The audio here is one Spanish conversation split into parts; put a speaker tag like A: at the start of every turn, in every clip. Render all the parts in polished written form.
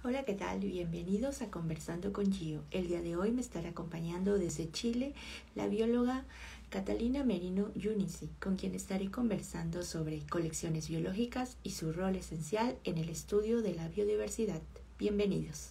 A: Hola, ¿qué tal? Bienvenidos a Conversando con Gio. El día de hoy me estará acompañando desde Chile la bióloga Catalina Merino Yunici, con quien estaré conversando sobre colecciones biológicas y su rol esencial en el estudio de la biodiversidad. Bienvenidos.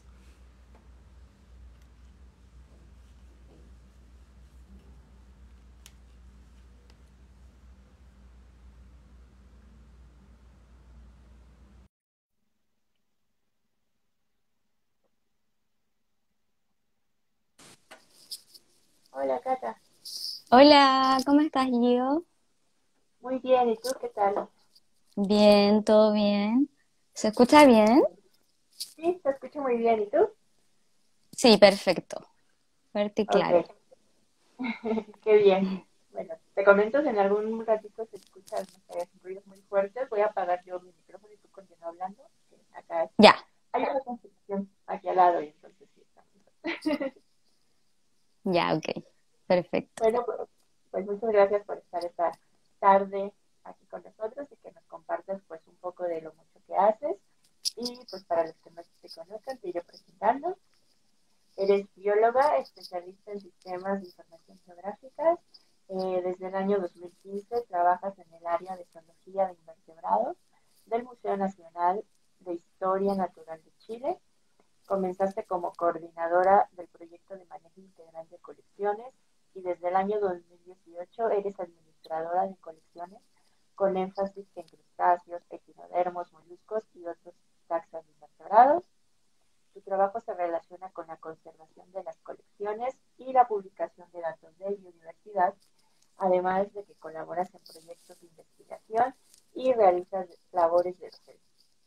B: Hola Cata,
C: Hola, ¿cómo estás, Gio?
B: muy bien, ¿y tú qué tal?
C: Bien, todo bien. ¿Se escucha bien?
B: Sí, te escucho muy bien, ¿y tú?
C: Sí, perfecto. Fuerte y
B: Ok,
C: claro.
B: qué bien. Bueno, te comento si en algún ratito se escuchan, no sé, ruidos muy fuertes, voy a apagar yo mi micrófono y tú continúa hablando, que acá
C: Ya,
B: hay una construcción aquí al lado y entonces sí está mejor.
C: ya, ok. Perfecto.
B: Bueno, pues muchas gracias por estar esta tarde aquí con nosotros y que nos compartas pues un poco de lo mucho que haces. Y pues para los que no te conozcan, te iré presentando. Eres bióloga, especialista en sistemas de información geográficas. Desde el año 2015 trabajas en el área de zoología de invertebrados del Museo Nacional de Historia Natural de Chile. Comenzaste como coordinadora del proyecto de manejo integral de colecciones y desde el año 2018 eres administradora de colecciones con énfasis en crustáceos, equinodermos, moluscos y otros taxas de invertebrados. Su trabajo se relaciona con la conservación de las colecciones y la publicación de datos de biodiversidad, además de que colaboras en proyectos de investigación y realizas labores de docencia,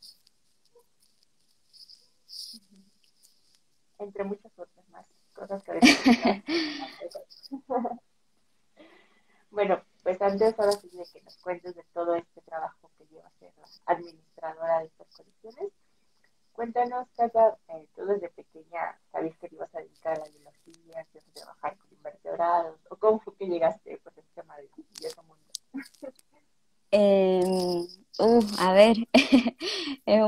B: entre muchas otras más cosas que ahorita nos estabas comentando. Bueno, pues antes ahora sí de que nos cuentes de todo este trabajo que lleva a ser la administradora de estas colecciones, cuéntanos, Cata, tú desde pequeña sabías que te ibas a dedicar a la biología, que ibas a trabajar con invertebrados, o cómo fue que llegaste pues, a este maravilloso mundo.
C: Em, a ver, es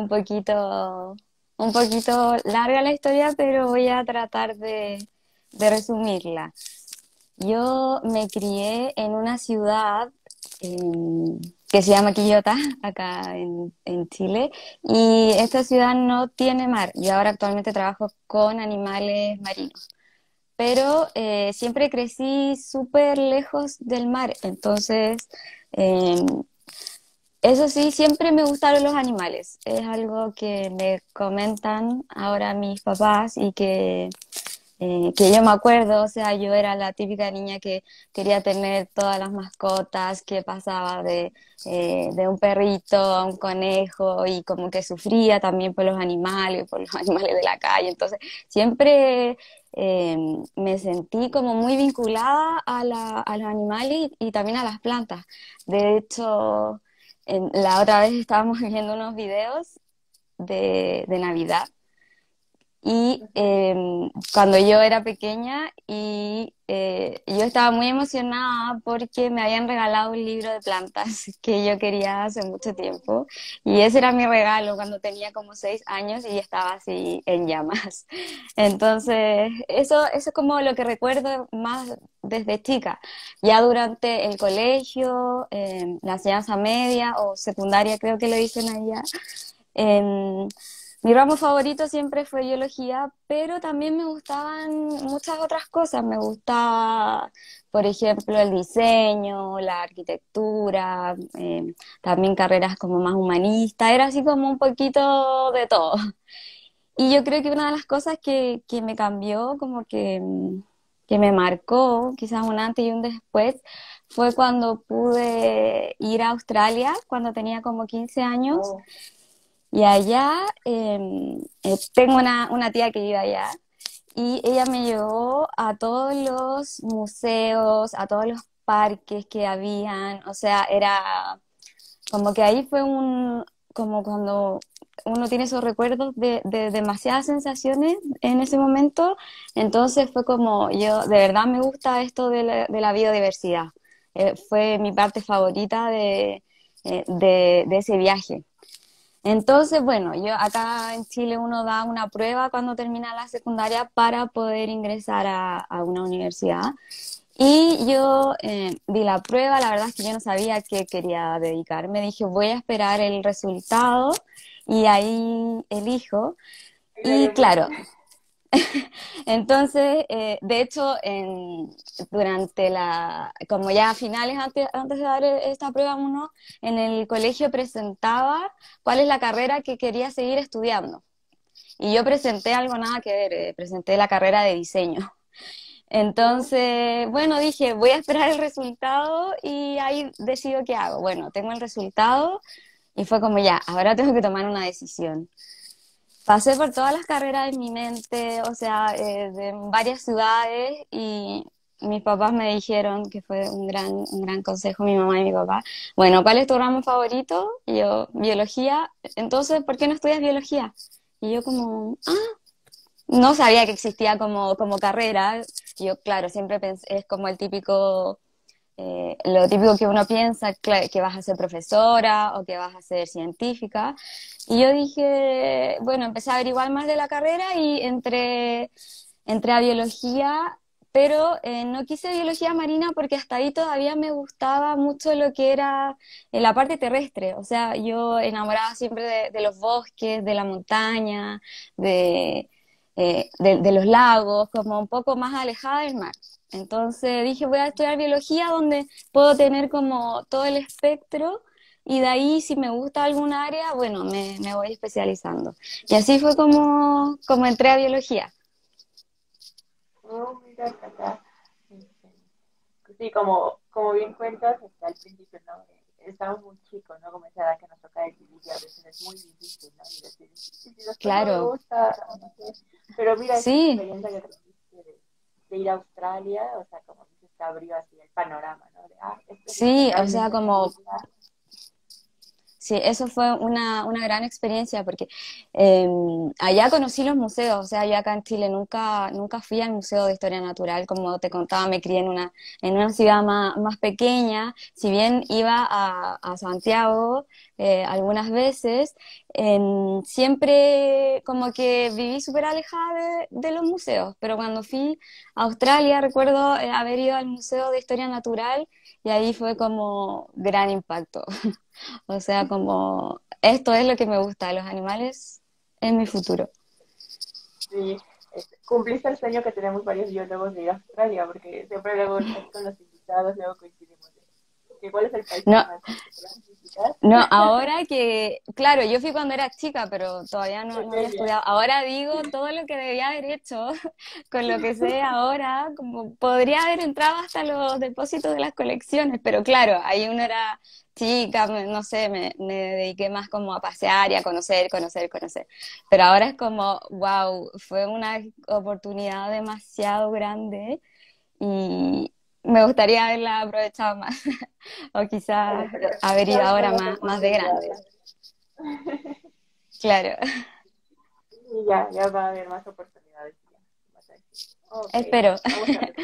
C: un poquito larga la historia, pero voy a tratar de resumirla. Yo me crié en una ciudad que se llama Quillota, acá en Chile, y esta ciudad no tiene mar. Yo ahora actualmente trabajo con animales marinos, pero siempre crecí súper lejos del mar, entonces eh, eso sí, siempre me gustaron los animales. Es algo que me comentan ahora mis papás y que yo me acuerdo, o sea, yo era la típica niña que quería tener todas las mascotas, que pasaba de un perrito a un conejo y como que sufría también por los animales de la calle. Entonces, siempre eh, me sentí como muy vinculada a los animales y también a las plantas. De hecho, la otra vez estábamos viendo unos videos de Navidad y cuando yo era pequeña y yo estaba muy emocionada porque me habían regalado un libro de plantas que yo quería hace mucho tiempo y ese era mi regalo cuando tenía como 6 años y estaba así en llamas. Entonces, eso es como lo que recuerdo más desde chica. Ya durante el colegio, la enseñanza media o secundaria creo que le dicen allá, em, mi ramo favorito siempre fue biología, pero también me gustaban muchas otras cosas. Me gustaba, por ejemplo, el diseño, la arquitectura, también carreras como más humanistas. Era así como un poquito de todo. Y yo creo que una de las cosas que me cambió, como que me marcó, quizás un antes y un después, fue cuando pude ir a Australia, cuando tenía como 15 años.
B: Oh,
C: Y allá tengo una tía que vive allá y ella me llevó a todos los museos, a todos los parques que habían, o sea, era como que ahí fue como cuando uno tiene esos recuerdos de demasiadas sensaciones en ese momento, entonces fue como, yo de verdad me gusta esto de la biodiversidad. Fue mi parte favorita de ese viaje. Entonces, bueno, yo acá en Chile uno da una prueba cuando termina la secundaria para poder ingresar a una universidad. Y yo di la prueba, la verdad es que yo no sabía a qué quería dedicarme. Dije, voy a esperar el resultado y ahí elijo.
B: Y
C: Y
B: luego
C: claro,
B: eliges.
C: entonces, de hecho, durante como ya a finales, antes de dar esta prueba uno, en el colegio presentaba cuál es la carrera que quería seguir estudiando. Y yo presenté algo nada que ver, presenté la carrera de diseño.
B: ¿No?
C: Entonces, bueno, dije, voy a esperar el resultado y ahí decido qué hago. Bueno, tengo el resultado y fue como ya, ahora tengo que tomar una decisión. Pasé por todas las carreras en mi mente, o sea, de varias ciudades y mis papás me dijeron, que fue un gran consejo, mi mamá y mi papá, bueno, ¿cuál es tu ramo favorito? Y yo, biología, entonces, ¿por qué no estudias biología? Y yo como, no sabía que existía como carrera. Yo, claro, siempre pensé, es como el típico, lo típico que uno piensa, que vas a ser profesora o que vas a ser científica. Y yo dije, bueno, empecé a averiguar más de la carrera y entré a biología, pero no quise biología marina porque hasta ahí todavía me gustaba mucho lo que era la parte terrestre. O sea, yo enamorada siempre de los bosques, de la montaña, de, de los lagos, como un poco más alejada del mar. Entonces dije, voy a estudiar biología donde puedo tener como todo el espectro y de ahí si me gusta algún área, bueno, me voy especializando. Y así fue como entré a biología.
B: Oh, mira, acá. Este, sí, como bien cuentas, al principio, ¿no? Estamos muy chicos, ¿no? Como esa edad que nos toca decidir y a veces es muy difícil, ¿no? Y decir, "Sí, si después no me
C: Claro,
B: gusta, no sé". Pero mira, esta
C: sí,
B: experiencia que tuviste de ir a Australia, o sea, como dices, te abrió así el panorama, ¿no? De, esto es lo que
C: sí, o sea,
B: realmente me
C: como
B: gusta.
C: sí, eso fue una gran experiencia porque allá conocí los museos, o sea, yo acá en Chile nunca fui al Museo de Historia Natural, como te contaba, me crié en una ciudad más pequeña, si bien iba a Santiago algunas veces, siempre como que viví súper alejada de los museos, pero cuando fui a Australia recuerdo haber ido al Museo de Historia Natural y ahí fue como gran impacto. O sea, como esto es lo que me gusta de los animales en mi futuro.
B: Sí, cumpliste el sueño que tenemos varios biólogos de ir a Australia, porque siempre luego ahí con los invitados, luego coincidimos de que cuál es el país que
C: No,
B: más quisieran visitar.
C: no, ahora que, claro, yo fui cuando era chica, pero todavía no había
B: Pequeña.
C: estudiado. Ahora digo todo lo que debía haber hecho con lo que sé ahora, como podría haber entrado hasta los depósitos de las colecciones, pero claro, ahí uno era chica, no sé, me dediqué más como a pasear y a conocer. Pero ahora es como, wow, fue una oportunidad demasiado grande y me gustaría haberla aprovechado más, o quizás
B: Pero
C: haber ido
B: ya vendrán
C: ahora
B: las
C: más de grande.
B: oportunidades.
C: Claro,
B: Y ya va a haber más oportunidades. Ya. Vas a decir, ok,
C: espero.
B: vamos a ver.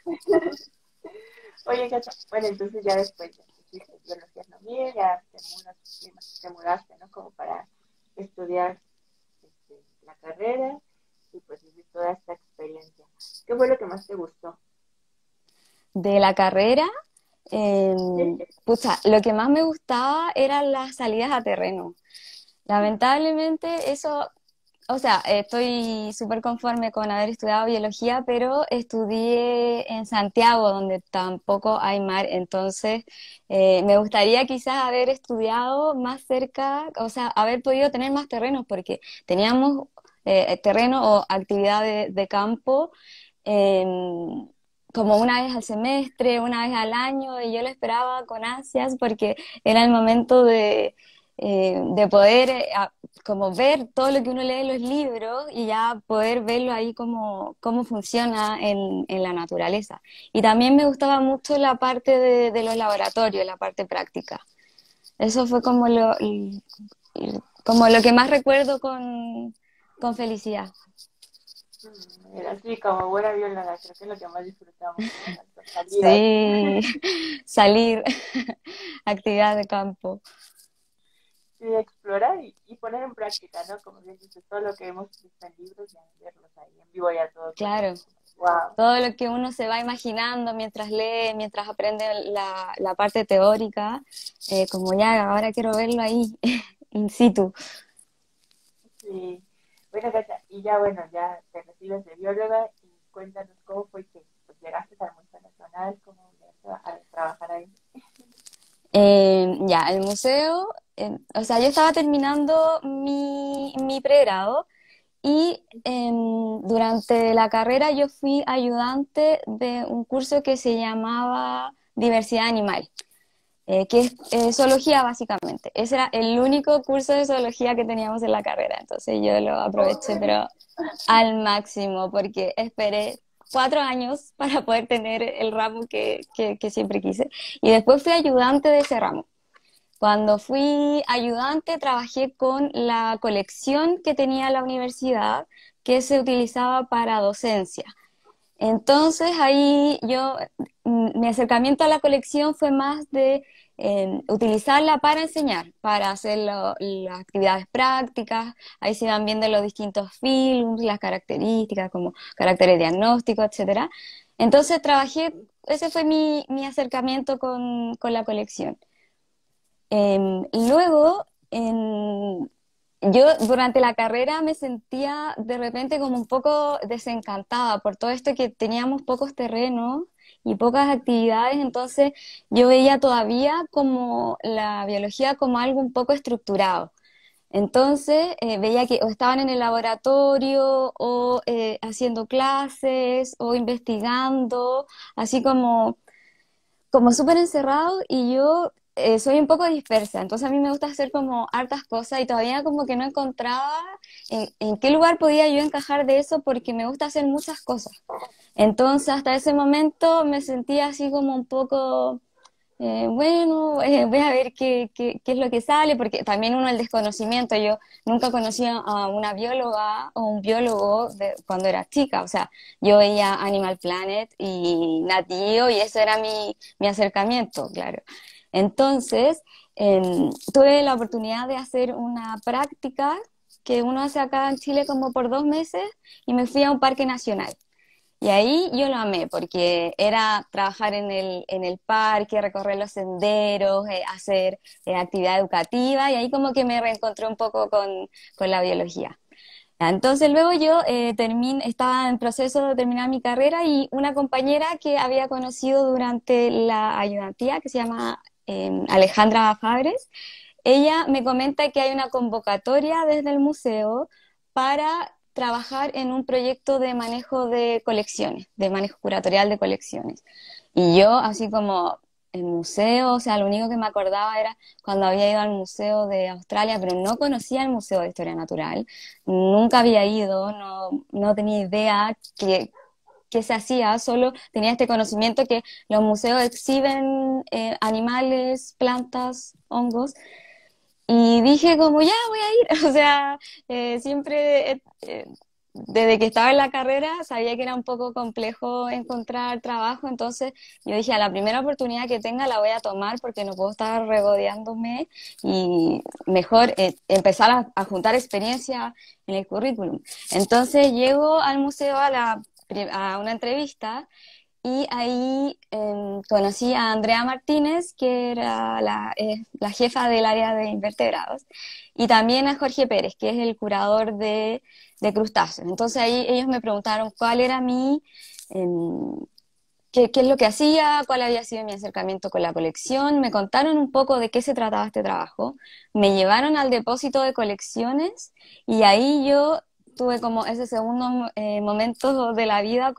B: Oye, Cacha, bueno, entonces ya después de que hiciste biología no bien, ya te mudaste, ¿no? Como para estudiar la carrera y pues vivir toda esta experiencia. ¿Qué fue lo que más te gustó?
C: De la carrera,
B: Sí.
C: pucha, lo que más me gustaba eran las salidas a terreno. Lamentablemente eso, o sea, estoy súper conforme con haber estudiado biología, pero estudié en Santiago, donde tampoco hay mar, entonces me gustaría quizás haber estudiado más cerca, o sea, haber podido tener más terrenos, porque teníamos terreno o actividad de campo. em, como una vez al semestre, una vez al año, y yo lo esperaba con ansias porque era el momento de poder como ver todo lo que uno lee en los libros y ya poder verlo ahí cómo funciona en la naturaleza. Y también me gustaba mucho la parte de los laboratorios, la parte práctica. Eso fue como lo que más recuerdo con felicidad.
B: Era así como buena bióloga, creo que es lo que más disfrutamos, ¿no? Las salidas.
C: Sí, salir, actividad de campo.
B: sí, explorar y poner en práctica, ¿no? Como bien dices, todo lo que hemos visto en libros, ya verlos ahí en vivo ya todo con
C: Claro,
B: wow.
C: todo lo que uno se va imaginando mientras lee, mientras aprende la parte teórica, como ya, ahora quiero verlo ahí, in situ.
B: Sí. Bueno, Cacha, y ya bueno, ya te recibes de bióloga y cuéntanos cómo fue que pues, llegaste al Museo Nacional, cómo llegaste a trabajar ahí.
C: Ya, el museo, o sea, yo estaba terminando mi pregrado y durante la carrera yo fui ayudante de un curso que se llamaba Diversidad Animal, que es zoología básicamente. Ese era el único curso de zoología que teníamos en la carrera, entonces yo lo
B: Oh,
C: aproveché, pero al máximo, porque esperé 4 años para poder tener el ramo que siempre quise. Y después fui ayudante de ese ramo. Cuando fui ayudante, trabajé con la colección que tenía la universidad, que se utilizaba para docencia. Entonces ahí mi acercamiento a la colección fue más de utilizarla para enseñar, para hacer las actividades prácticas. Ahí se van viendo los distintos films, las características como caracteres diagnósticos, etcétera. Entonces ese fue mi acercamiento con la colección. Luego, yo durante la carrera me sentía de repente como un poco desencantada por todo esto que teníamos pocos terrenos y pocas actividades, entonces yo veía todavía como la biología como algo un poco estructurado. Entonces veía que o estaban en el laboratorio o haciendo clases o investigando, así como súper encerrado y yo soy un poco dispersa, entonces a mí me gusta hacer como hartas cosas y todavía como que no encontraba en qué lugar podía yo encajar de eso porque me gusta hacer muchas cosas. Entonces hasta ese momento me sentía así como un poco, bueno, voy a ver qué es lo que sale, porque también uno el desconocimiento, yo nunca conocía a una bióloga o un biólogo cuando era chica, o sea, yo veía Animal Planet y Nat Geo y eso era mi acercamiento, claro. Entonces, tuve la oportunidad de hacer una práctica que uno hace acá en Chile como por 2 meses y me fui a un parque nacional. Y ahí yo lo amé porque era trabajar en el parque, recorrer los senderos, hacer actividad educativa y ahí como que me reencontré un poco con la biología. Entonces luego yo estaba en proceso de terminar mi carrera y una compañera que había conocido durante la ayudantía, que se llama Alejandra Fabres, ella me comenta que hay una convocatoria desde el museo para trabajar en un proyecto de manejo de colecciones, de manejo curatorial de colecciones. Y yo, así como el museo, o sea, lo único que me acordaba era cuando había ido al Museo de Australia, pero no conocía el Museo de Historia Natural, nunca había ido, no tenía idea qué se hacía, solo tenía este conocimiento que los museos exhiben animales, plantas, hongos, y dije como, ya voy a ir, o sea, siempre, desde que estaba en la carrera, sabía que era un poco complejo encontrar trabajo, entonces yo dije, a la primera oportunidad que tenga la voy a tomar porque no puedo estar regodeándome y mejor empezar a juntar experiencia en el currículum. Entonces llego al museo a una entrevista y ahí conocí a Andrea Martínez, que era la jefa del área de invertebrados, y también a Jorge Pérez, que es el curador de crustáceos. Entonces ahí ellos me preguntaron cuál era em, qué es lo que hacía, cuál había sido mi acercamiento con la colección, me contaron un poco de qué se trataba este trabajo, me llevaron al depósito de colecciones y ahí yo tuve como ese segundo momento de la vida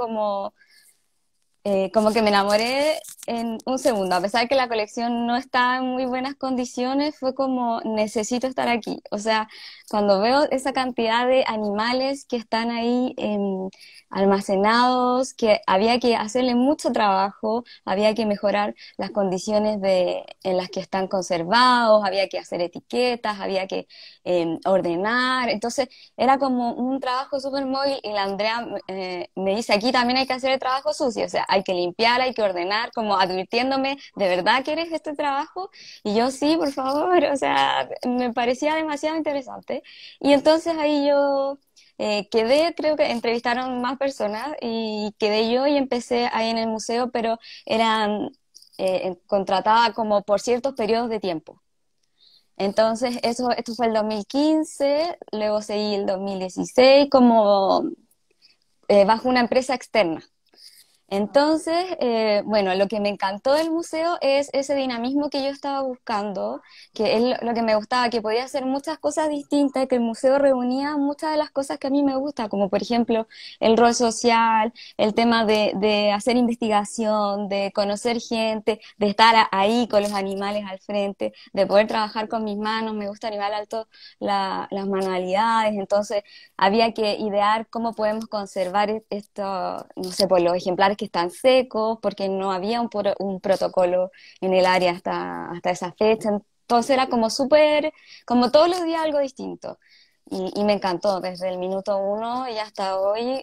C: como que me enamoré en un segundo, a pesar de que la colección no está en muy buenas condiciones, fue como necesito estar aquí. O sea, cuando veo esa cantidad de animales que están ahí almacenados, que había que hacerle mucho trabajo, había que mejorar las condiciones en las que están conservados, había que hacer etiquetas, había que ordenar. Entonces, era como un trabajo súper móvil y la Andrea me dice, aquí también hay que hacer el trabajo sucio, o sea, hay que limpiar, hay que ordenar, como advirtiéndome, ¿de verdad quieres este trabajo? Y yo, sí, por favor, o sea, me parecía demasiado interesante. Y entonces ahí yo quedé, creo que entrevistaron más personas y quedé yo y empecé ahí en el museo, pero eran contratada como por ciertos periodos de tiempo. Entonces, esto fue el 2015, luego seguí el 2016 como bajo una empresa externa. Entonces, bueno, lo que me encantó del museo es ese dinamismo que yo estaba buscando, que es lo que me gustaba, que podía hacer muchas cosas distintas, que el museo reunía muchas de las cosas que a mí me gustan, como por ejemplo el rol social, el tema de hacer investigación, de conocer gente, de estar ahí con los animales al frente, de poder trabajar con mis manos. Me gusta a nivel alto las manualidades. Entonces había que idear cómo podemos conservar esto, no sé, por los ejemplares que están secos, porque no había un protocolo en el área hasta esa fecha. Entonces era como súper, como todos los días algo distinto. Y me encantó desde el minuto uno y hasta hoy.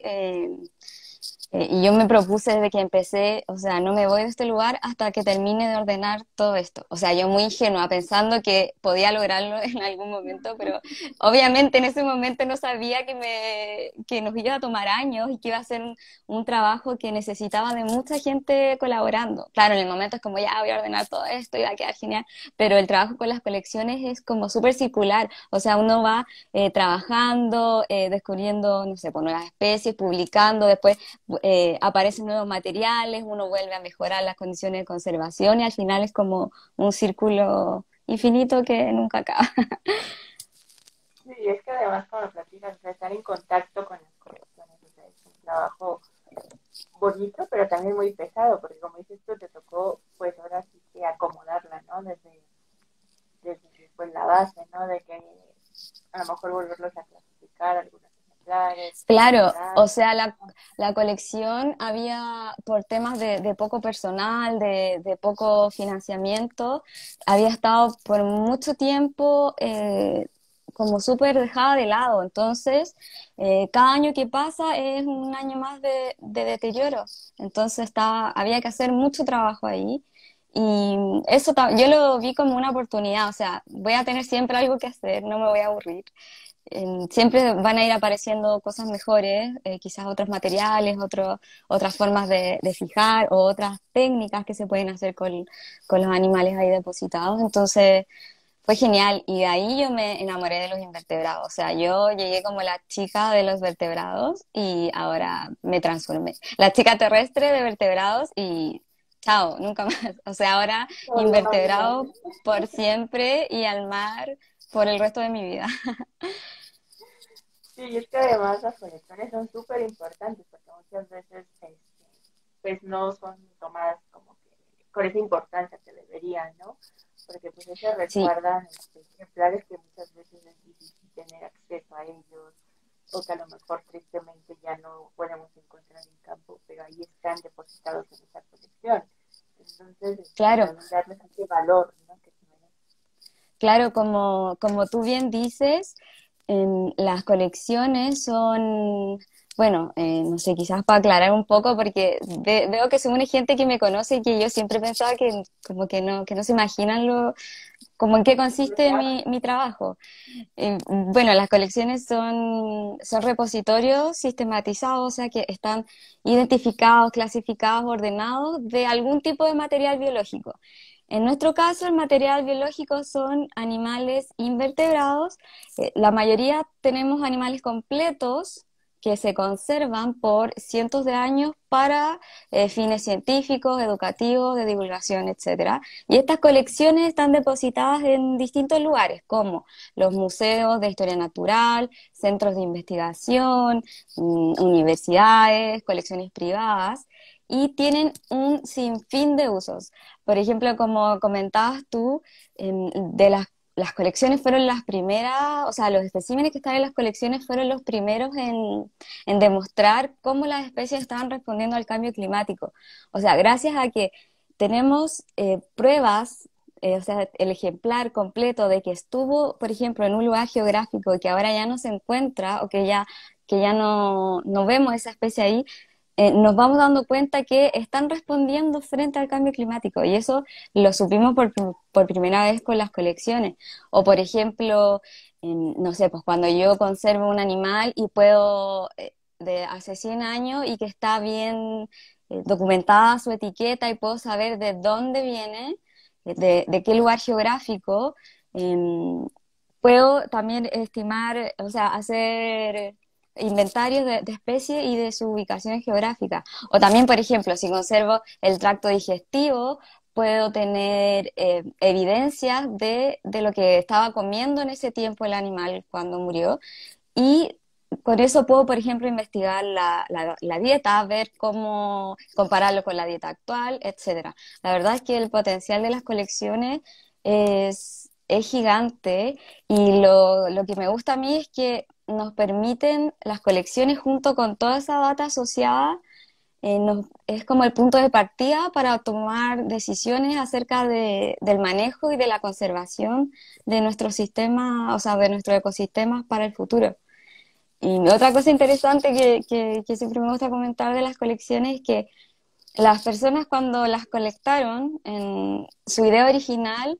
C: Y yo me propuse desde que empecé, o sea, no me voy de este lugar hasta que termine de ordenar todo esto. O sea, yo muy ingenua, pensando que podía lograrlo en algún momento, pero obviamente en ese momento no sabía que nos iba a tomar años y que iba a ser un trabajo que necesitaba de mucha gente colaborando. Claro, en el momento es como, ya voy a ordenar todo esto y va a quedar genial, pero el trabajo con las colecciones es como súper circular. O sea, uno va trabajando, descubriendo, no sé, pues, nuevas especies, publicando, después aparecen nuevos materiales, uno vuelve a mejorar las condiciones de conservación y al final es como un círculo infinito que nunca acaba.
B: Sí, es que además como platicas, o sea, estar en contacto con las colecciones, o sea, es un trabajo bonito, pero también muy pesado, porque como dices tú, te tocó, pues ahora sí que acomodarla, ¿no? Desde pues, la base, ¿no? De que a lo mejor volverlos a clasificar algunos ejemplares,
C: Claro,
B: mejorar.
C: o sea, la colección había, por temas de poco personal, de poco financiamiento, había estado por mucho tiempo como súper dejada de lado. Entonces, cada año que pasa es un año más de deterioro. Entonces, había que hacer mucho trabajo ahí. Y eso yo lo vi como una oportunidad, o sea, voy a tener siempre algo que hacer, no me voy a aburrir. Siempre van a ir apareciendo cosas mejores, quizás otros materiales, otras formas de fijar o otras técnicas que se pueden hacer con los animales ahí depositados. Entonces fue genial y de ahí yo me enamoré de los invertebrados. O sea, yo llegué como la chica de los vertebrados y ahora me transformé. La chica terrestre de vertebrados y chao, nunca más. O sea, ahora
B: Todo marino.
C: invertebrado por siempre y al mar por el resto de mi vida.
B: Sí, y es que además las colecciones son súper importantes porque muchas veces pues no son tomadas como que con esa importancia que deberían, ¿no? Porque pues se
C: Sí,
B: resguardan ejemplares que muchas veces es difícil tener acceso a ellos o que a lo mejor tristemente ya no podemos encontrar en campo, pero ahí están depositados en esa colección. Entonces,
C: claro.
B: también darles ese valor, ¿no? Que tienen.
C: Claro, como tú bien dices, las colecciones son, bueno, no sé, quizás para aclarar un poco, porque veo que según hay gente que me conoce y que yo siempre pensaba que como que no se imaginan como en qué consiste mi trabajo. Bueno, las colecciones son repositorios sistematizados, o sea que están identificados, clasificados, ordenados de algún tipo de material biológico. En nuestro caso, el material biológico son animales invertebrados. La mayoría tenemos animales completos que se conservan por cientos de años para fines científicos, educativos, de divulgación, etcétera. Y estas colecciones están depositadas en distintos lugares, como los museos de historia natural, centros de investigación, universidades, colecciones privadas, y tienen un sinfín de usos. Por ejemplo, como comentabas tú, de las colecciones fueron las primeras, o sea, los especímenes que están en las colecciones fueron los primeros en demostrar cómo las especies estaban respondiendo al cambio climático. O sea, gracias a que tenemos pruebas, o sea, el ejemplar completo de que estuvo, por ejemplo, en un lugar geográfico y que ahora ya no se encuentra o que ya no vemos esa especie ahí, nos vamos dando cuenta que están respondiendo frente al cambio climático y eso lo supimos por primera vez con las colecciones. O por ejemplo, no sé, pues cuando yo conservo un animal y puedo, de hace 100 años y que está bien documentada su etiqueta y puedo saber de dónde viene, de qué lugar geográfico, puedo también estimar, o sea, hacer inventarios de especies y de sus ubicaciones geográficas. O también, por ejemplo, si conservo el tracto digestivo, puedo tener evidencias de lo que estaba comiendo en ese tiempo el animal cuando murió. Y con eso puedo, por ejemplo, investigar la dieta, ver cómo compararlo con la dieta actual, etcétera. La verdad es que el potencial de las colecciones es gigante y lo que me gusta a mí es que nos permiten las colecciones junto con toda esa data asociada, es como el punto de partida para tomar decisiones acerca del manejo y de la conservación de nuestro sistema, o sea, de nuestros ecosistemas para el futuro. Y otra cosa interesante que siempre me gusta comentar de las colecciones es que las personas cuando las colectaron, en su idea original,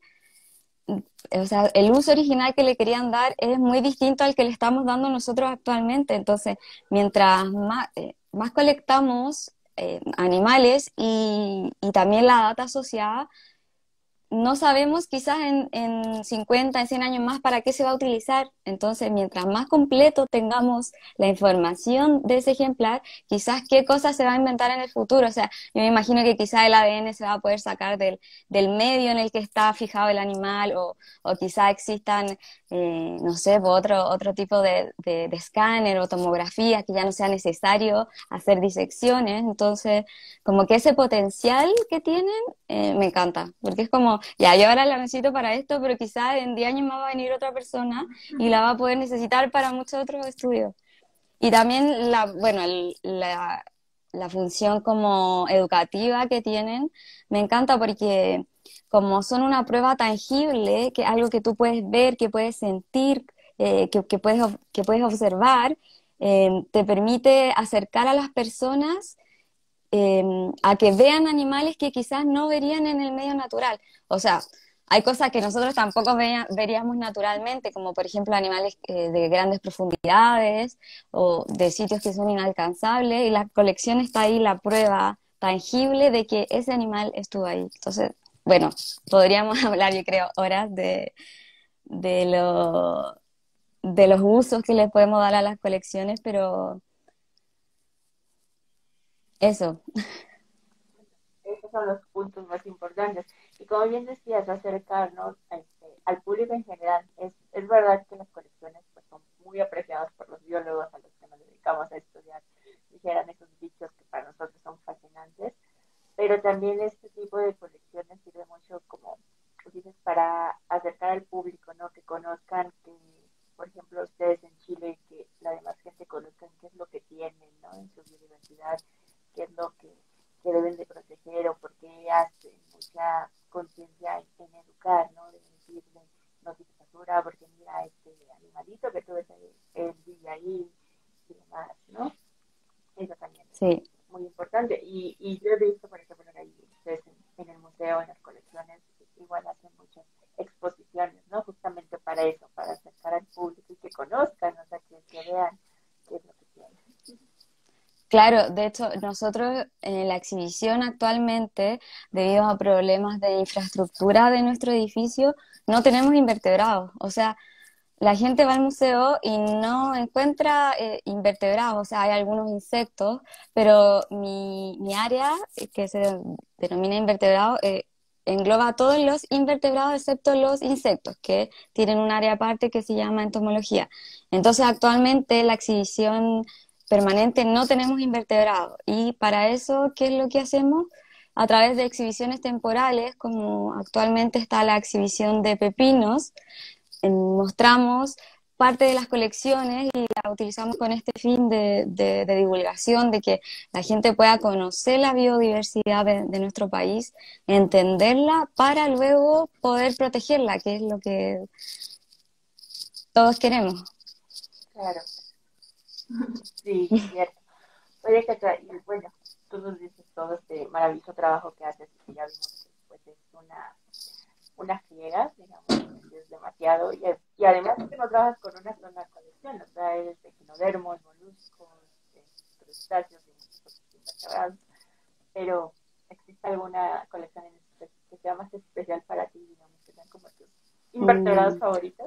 C: o sea, el uso original que le querían dar es muy distinto al que le estamos dando nosotros actualmente. Entonces, mientras más colectamos animales y también la data asociada, no sabemos quizás en 50, en 100 años más para qué se va a utilizar. Entonces, mientras más completo tengamos la información de ese ejemplar, quizás qué cosa se va a inventar en el futuro. O sea, yo me imagino que quizás el ADN se va a poder sacar del medio en el que está fijado el animal o quizás existan, no sé, otro tipo de escáner o tomografía que ya no sea necesario hacer disecciones. Entonces, como que ese potencial que tienen me encanta, porque es como, ya, yo ahora la necesito para esto, pero quizás en 10 años más va a venir otra persona y la va a poder necesitar para muchos otros estudios. Y también bueno, la función como educativa que tienen, me encanta porque como son una prueba tangible, que algo que tú puedes ver, que puedes sentir, que puedes observar, te permite acercar a las personas eh, a que vean animales que quizás no verían en el medio natural. O sea, hay cosas que nosotros tampoco veríamos naturalmente, como por ejemplo animales de grandes profundidades o de sitios que son inalcanzables, y la colección está ahí, la prueba tangible de que ese animal estuvo ahí. Entonces, bueno, podríamos hablar, yo creo, horas de, lo, de los usos que le podemos dar a las colecciones, pero eso.
B: Esos son los puntos más importantes. Y como bien decías, acercarnos al público en general. Es verdad que las colecciones pues, son muy apreciadas por los biólogos a los que nos dedicamos a estudiar, dijeran esos bichos que para nosotros son fascinantes, pero también este tipo de colecciones sirve mucho como dices, para acercar al público, ¿no? Que conozcan que, por ejemplo, ustedes en Chile, que la demás gente conozcan qué es lo que tienen, ¿no? En su biodiversidad, qué es lo que deben de proteger o por qué hacen mucha conciencia en educar, ¿no? De decirle, no tires basura porque mira este animalito que tú ves ahí, él vive ahí y demás, ¿no? Eso también
C: Sí.
B: es muy importante. Y yo he visto, por ejemplo, ahí ustedes en el museo, en las colecciones, igual hacen muchas exposiciones, ¿no? Justamente para eso, para acercar al público y que conozcan, o sea, que vean qué es lo que tienen.
C: Claro, de hecho, nosotros en la exhibición actualmente, debido a problemas de infraestructura de nuestro edificio, no tenemos invertebrados. O sea, la gente va al museo y no encuentra invertebrados. O sea, hay algunos insectos, pero mi área, que se denomina invertebrado, engloba todos los invertebrados excepto los insectos, que tienen un área aparte que se llama entomología. Entonces, actualmente la exhibición permanente no tenemos invertebrados y para eso, ¿qué es lo que hacemos? A través de exhibiciones temporales, como actualmente está la exhibición de pepinos, mostramos parte de las colecciones y la utilizamos con este fin de divulgación, de que la gente pueda conocer la biodiversidad de nuestro país, entenderla para luego poder protegerla, que es lo que todos queremos.
B: Claro, sí, cierto. Oye, Oye, Cata, y bueno, tú nos dices todo este maravilloso trabajo que haces y que ya vimos que pues es una friega, digamos, es demasiado, y además es que no trabajas con una sola colección, o sea, eres de equinodermos, moluscos, crustáceos y muchos invertebrados, pero ¿existe alguna colección que sea más especial para ti, digamos, que sean como tus invertebrados
C: Mm.
B: favoritos?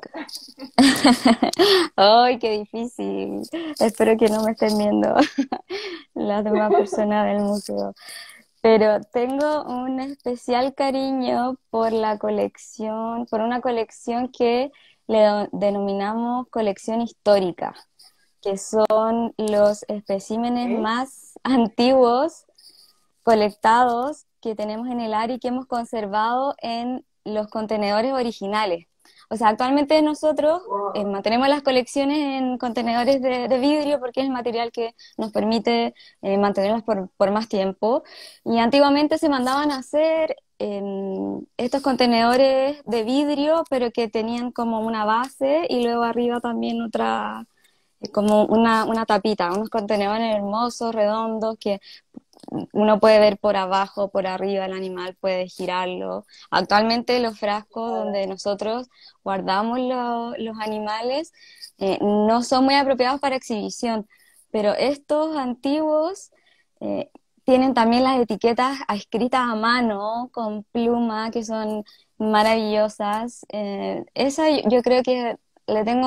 C: Ay, qué difícil. Espero que no me estén viendo las demás personas del museo. Pero tengo un especial cariño por la colección, por una colección que denominamos colección histórica, que son los especímenes
B: ¿Ok?
C: más antiguos colectados que tenemos en el área y que hemos conservado en los contenedores originales. O sea, actualmente nosotros
B: Wow.
C: mantenemos las colecciones en contenedores de vidrio porque es el material que nos permite mantenerlas por más tiempo. Y antiguamente se mandaban a hacer estos contenedores de vidrio, pero que tenían como una base y luego arriba también otra, como una tapita, unos contenedores hermosos, redondos, que uno puede ver por abajo, por arriba el animal, puede girarlo. Actualmente los frascos donde nosotros guardamos los animales no son muy apropiados para exhibición, pero estos antiguos eh, tienen también las etiquetas escritas a mano con pluma que son maravillosas. Esa yo creo que le tengo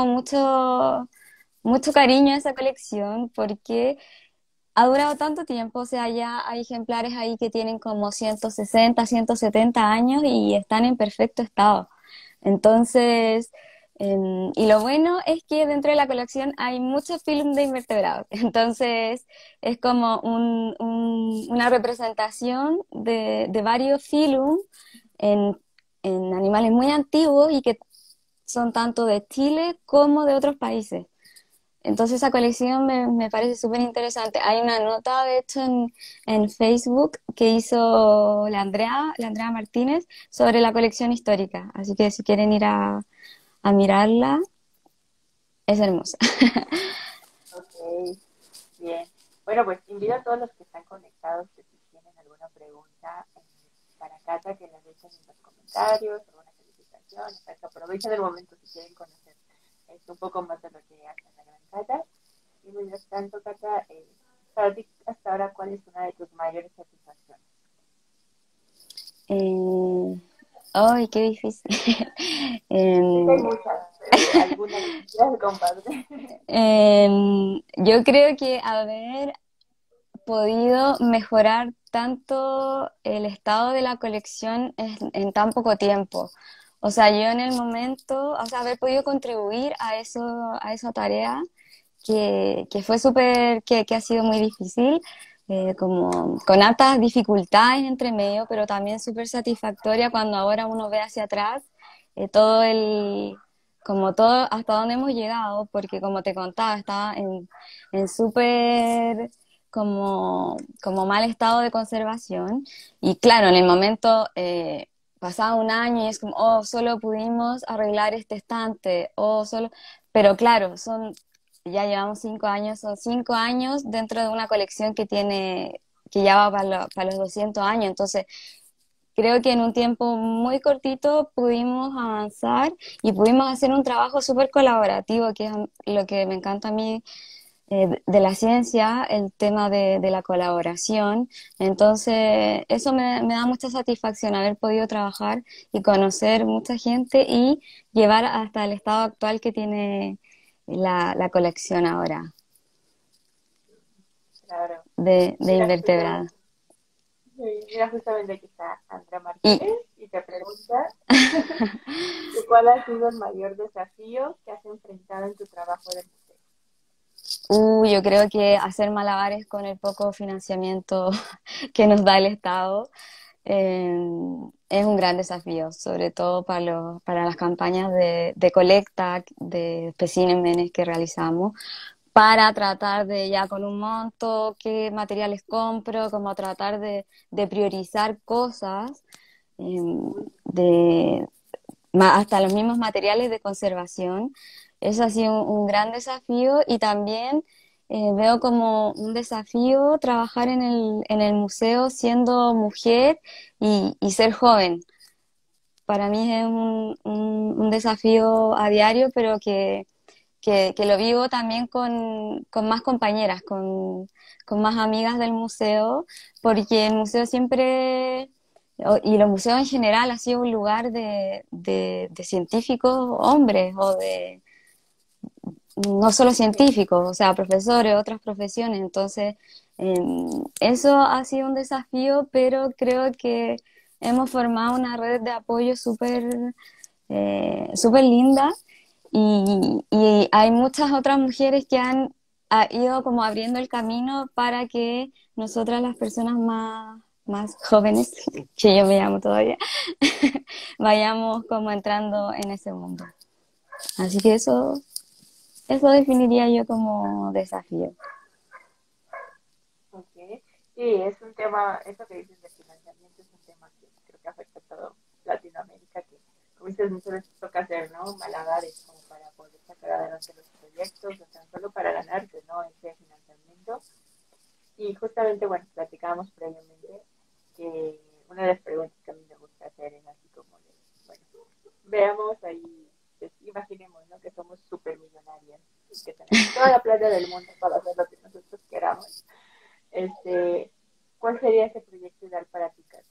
C: mucho cariño a esa colección porque ha durado tanto tiempo, o sea, ya hay ejemplares ahí que tienen como 160, 170 años y están en perfecto estado. Entonces, y lo bueno es que dentro de la colección hay muchos film de invertebrados. Entonces, es como una representación de varios filum en, en animales muy antiguos y que son tanto de Chile como de otros países. Entonces esa colección me parece súper interesante. Hay una nota, de hecho, en Facebook que hizo la Andrea Martínez sobre la colección histórica. Así que si quieren ir a mirarla, es hermosa.
B: Ok, bien. Bueno, pues invito a todos los que están conectados que si tienen alguna pregunta para Cata, que la dejen en los comentarios, alguna felicitación, o sea, que aprovechen el momento si quieren conocer un poco más de lo que hace la gran Cata. Y mientras tanto, Cata, para ti hasta ahora, ¿cuál es una de tus mayores satisfacciones?
C: Eh, ¡Ay, qué difícil!
B: Sé que hay
C: Em,
B: muchas, pero alguna que quieras compartir.
C: yo creo que haber podido mejorar tanto el estado de la colección en tan poco tiempo. O sea, yo en el momento, o sea, haber podido contribuir a esa tarea que fue súper, que ha sido muy difícil, como con altas dificultades entre medio, pero también súper satisfactoria cuando ahora uno ve hacia atrás todo como todo hasta dónde hemos llegado, porque como te contaba, estaba en súper como mal estado de conservación. Y claro, en el momento pasaba un año y es como, oh, solo pudimos arreglar este estante, oh, solo... Pero claro, ya llevamos 5 años, son 5 años dentro de una colección que ya va para los 200 años. Entonces, creo que en un tiempo muy cortito pudimos avanzar y pudimos hacer un trabajo súper colaborativo, que es lo que me encanta a mí de la ciencia, el tema de la colaboración. Entonces, eso me da mucha satisfacción haber podido trabajar y conocer mucha gente y llevar hasta el estado actual que tiene la colección ahora
B: Claro.
C: de
B: Mira,
C: invertebrados.
B: mira, justamente aquí está Andrea
C: Y
B: Martínez y te pregunta que cuál ha sido el mayor desafío que has enfrentado en tu trabajo de museo.
C: yo creo que hacer malabares con el poco financiamiento que nos da el Estado eh, es un gran desafío, sobre todo para las campañas de colecta de especímenes que realizamos, para tratar de ya con un monto, qué materiales compro, como tratar de priorizar cosas, eh, de, hasta los mismos materiales de conservación. Eso ha sido un gran desafío y también veo como un desafío trabajar en el museo siendo mujer y ser joven. Para mí es un desafío a diario, pero que lo vivo también con más compañeras, con más amigas del museo, porque el museo siempre, y los museos en general, ha sido un lugar de científicos hombres o de no solo científicos, o sea, profesores, otras profesiones. Entonces, eso ha sido un desafío, pero creo que hemos formado una red de apoyo súper linda y hay muchas otras mujeres que han ido como abriendo el camino para que nosotras las personas más jóvenes, que yo me llamo todavía, vayamos como entrando en ese mundo. Así que eso definiría yo como desafío.
B: Ok. Sí, es un tema, eso que dices de financiamiento es un tema que creo que afecta a todo Latinoamérica, que como dices, muchas veces toca hacer, ¿no? Malabares como para poder sacar adelante los proyectos, o tan solo para ganarse, ¿no? Ese financiamiento. Y justamente, bueno, platicábamos previamente que una de las preguntas que a mí me gusta hacer es así como de, bueno, veamos ahí, pues, imaginemos, ¿no? Que somos súper millonarias y que tenemos toda la plata del mundo para hacer lo que nosotros queramos. Este, ¿Cuál sería ese proyecto ideal para ti, Cata?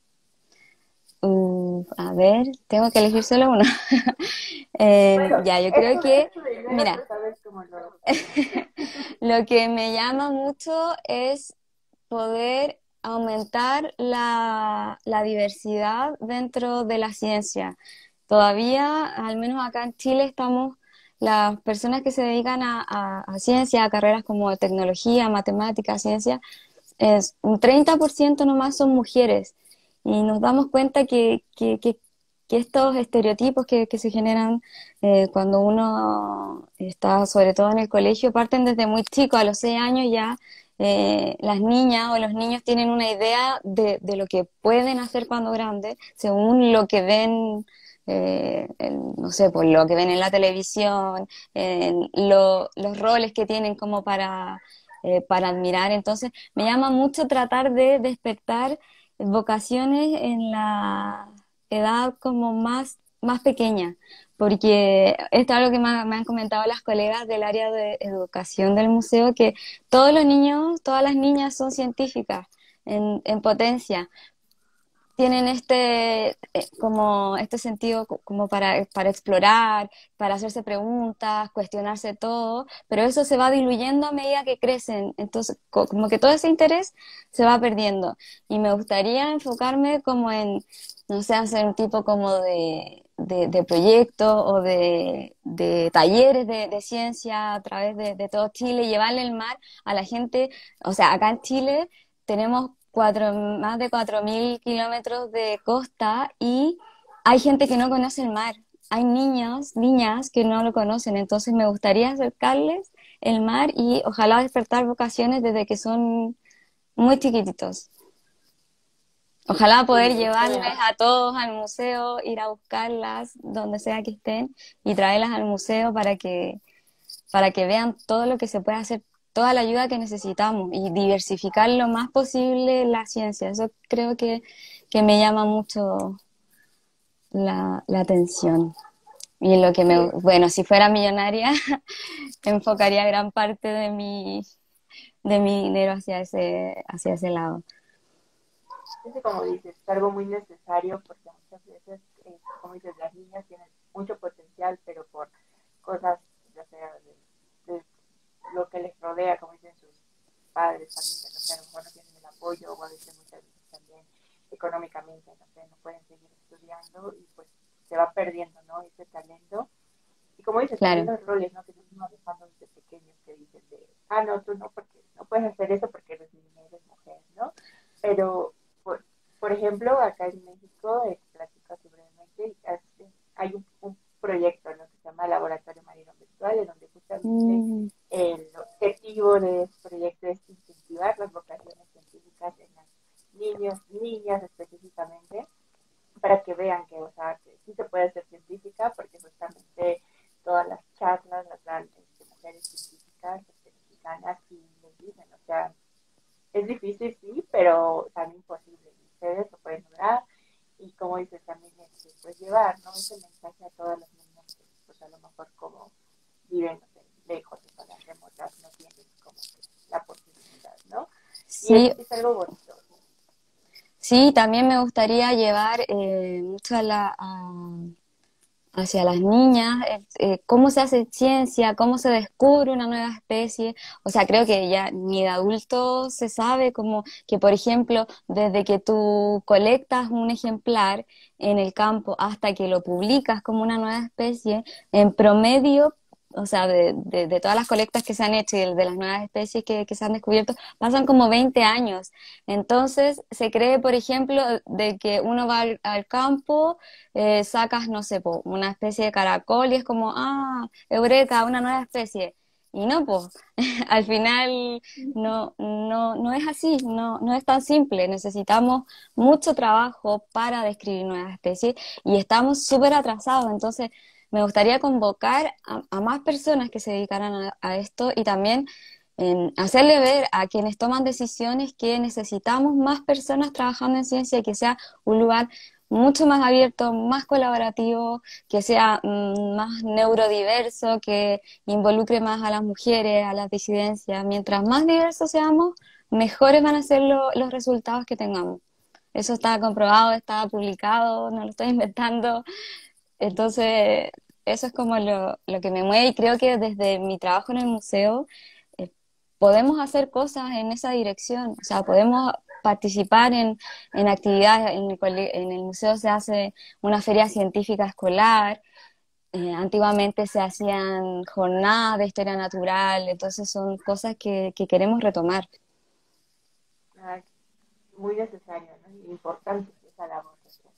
C: A ver, tengo que elegir solo uno.
B: Bueno,
C: Ya, yo creo
B: es
C: que,
B: tu dinero,
C: mira,
B: tú sabes cómo lo...
C: lo que me llama mucho es poder aumentar la diversidad dentro de la ciencia. Todavía, al menos acá en Chile, estamos, las personas que se dedican a ciencia, a carreras como tecnología, matemáticas, ciencia, es un 30% nomás son mujeres. Y nos damos cuenta que estos estereotipos que se generan cuando uno está, sobre todo en el colegio, parten desde muy chico, a los 6 años ya las niñas o los niños tienen una idea de lo que pueden hacer cuando grandes, según lo que ven, no sé, por lo que ven en la televisión, los roles que tienen como para admirar. Entonces, me llama mucho tratar de despertar vocaciones en la edad como más pequeña, porque esto es algo que me han comentado las colegas del área de educación del museo, que todos los niños, todas las niñas son científicas en potencia, tienen como este sentido como para explorar, para hacerse preguntas, cuestionarse todo, pero eso se va diluyendo a medida que crecen, entonces como que todo ese interés se va perdiendo. Y me gustaría enfocarme como en, no sé, hacer un tipo como de proyecto o de talleres de ciencia a través de todo Chile, llevarle el mar a la gente, o sea, acá en Chile tenemos más de 4.000 kilómetros de costa y hay gente que no conoce el mar. Hay niños, niñas que no lo conocen, entonces me gustaría acercarles el mar y ojalá despertar vocaciones desde que son muy chiquititos. Ojalá poder
B: Sí,
C: llevarles a todos al museo, ir a buscarlas donde sea que estén y traerlas al museo para que vean todo lo que se puede hacer, toda la ayuda que necesitamos y diversificar lo más posible la ciencia. Eso creo que me llama mucho la atención. Y en lo que
B: sí,
C: bueno, si fuera millonaria, enfocaría gran parte de mi dinero hacia ese lado.
B: es como dices, es algo muy necesario porque muchas veces, como dices, las niñas tienen mucho potencial, pero por cosas, ya sea de lo que les rodea, como dicen sus padres también, que no sé, a lo mejor no tienen el apoyo o a veces muchas veces también económicamente, no sé, no pueden seguir estudiando y pues se va perdiendo, ¿no? Ese talento. Y como dices, también
C: Claro,
B: los roles, ¿no? Que nos vamos dejando desde pequeños que dicen de, no, tú no, porque no puedes hacer eso porque eres niña, eres mujer, ¿no? Pero, por ejemplo, acá en México, platico así brevemente, hay un proyecto, ¿no? Que se llama Laboratorio Marino Virtual, en donde justamente
C: mm,
B: el objetivo de este proyecto es incentivar las vocaciones científicas en las niños, niñas específicamente, para que vean que, o sea, que sí se puede ser científica, porque justamente todas las charlas las dan mujeres científicas mexicanas y les dicen, o sea, es difícil, sí, pero tan imposible. Ustedes lo pueden lograr y como dices también, pues llevar, ¿no? Ese mensaje a todas las niñas que pues a lo mejor como viven, no sé, lejos de zonas remotas, no tienen como que la posibilidad, ¿no? Y
C: Sí,
B: es algo bonito.
C: sí, también me gustaría llevar mucho hacia las niñas, cómo se hace ciencia, cómo se descubre una nueva especie. O sea, creo que ya ni de adulto se sabe como que, por ejemplo, desde que tú colectas un ejemplar en el campo hasta que lo publicas como una nueva especie, en promedio, o sea, de todas las colectas que se han hecho y de las nuevas especies que se han descubierto, pasan como 20 años. Entonces, se cree, por ejemplo, de que uno va al campo, sacas, no sé, po, una especie de caracol y es como, ah, eureka, una nueva especie. Y no, pues, al final no es así, no es tan simple. Necesitamos mucho trabajo para describir nuevas especies y estamos súper atrasados. Entonces, me gustaría convocar a más personas que se dedicaran a esto y también en hacerle ver a quienes toman decisiones que necesitamos más personas trabajando en ciencia y que sea un lugar mucho más abierto, más colaborativo, que sea más neurodiverso, que involucre más a las mujeres, a las disidencias. Mientras más diversos seamos, mejores van a ser los resultados que tengamos. Eso está comprobado, está publicado, no lo estoy inventando. Entonces, eso es como lo que me mueve y creo que desde mi trabajo en el museo eh, podemos hacer cosas en esa dirección, o sea, podemos participar en actividades, en el museo se hace una feria científica escolar, antiguamente se hacían jornadas de historia natural, entonces son cosas que queremos retomar.
B: Ah, muy necesario, ¿no? Y importante esa labor.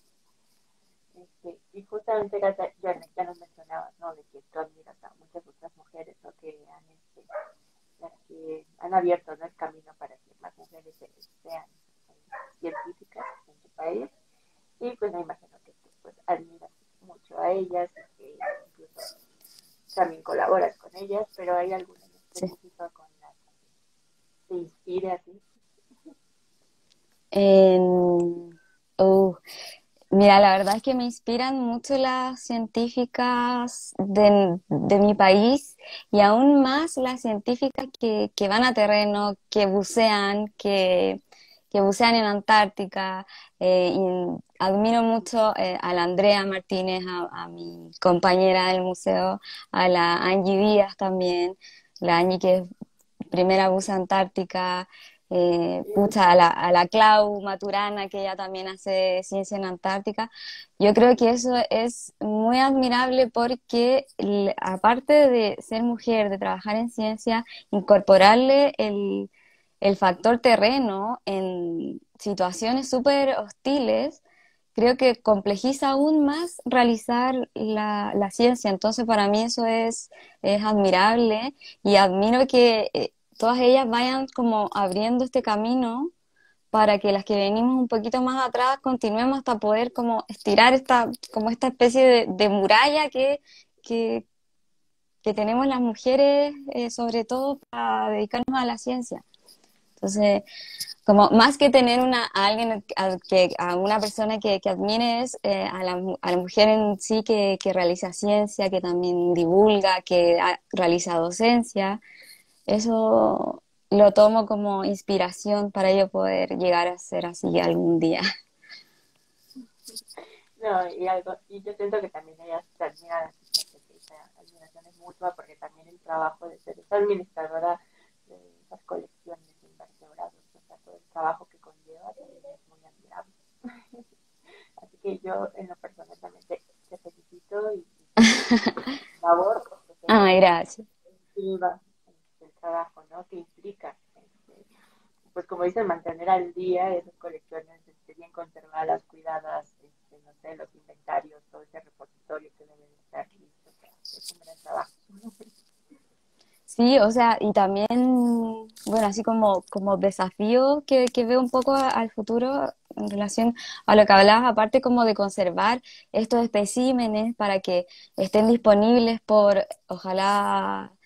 B: Y justamente ya nos mencionabas, ¿no? De que tú admiras a muchas otras mujeres, ¿no? Las que han abierto, ¿no? El camino para que más mujeres sean científicas en tu país. Y pues me imagino que tú pues admiras mucho a ellas y que incluso también colaboras con ellas, pero ¿hay alguna en
C: Sí.
B: específico con la que te inspire así?
C: En- uh, Mira, la verdad es que me inspiran mucho las científicas de mi país y aún más las científicas que van a terreno, que bucean en Antártica. Y admiro mucho a la Andrea Martínez, a mi compañera del museo, a la Angie Díaz también, la Angie que es primera buza antártica, pucha, a la Clau Maturana, que ella también hace ciencia en Antártica. Yo creo que eso es muy admirable porque aparte de ser mujer, de trabajar en ciencia, incorporarle el factor terreno en situaciones súper hostiles, creo que complejiza aún más realizar la ciencia. Entonces, para mí eso es admirable y admiro que todas ellas vayan como abriendo este camino para que las que venimos un poquito más atrás continuemos hasta poder como estirar como esta especie de muralla que, que tenemos las mujeres, sobre todo para dedicarnos a la ciencia. Entonces, como más que tener a alguien, a una persona que admires, a la mujer en sí que realiza ciencia, que también divulga, que realiza docencia, eso lo tomo como inspiración para yo poder llegar a ser así algún día.
B: No, y yo siento que también ellas te admiran a ti, que esa admiración es mutua, porque también el trabajo de ser esa administradora de esas colecciones de invertebrados, o sea, todo el trabajo que conlleva también es muy admirable. Así que yo en lo personal también te felicito y tu labor, porque sé
C: Ay,
B: que
C: gracias.
B: lleva el trabajo, ¿no? Que implica, pues como dicen, mantener al día esas colecciones bien conservadas, cuidadas, no sé, los inventarios, todo ese repositorio que debe de estar listo. O sea, es un gran trabajo.
C: Sí, o sea, y también, bueno, así como desafío que veo un poco al futuro en relación a lo que hablabas, aparte como de conservar estos especímenes para que estén disponibles por, ojalá,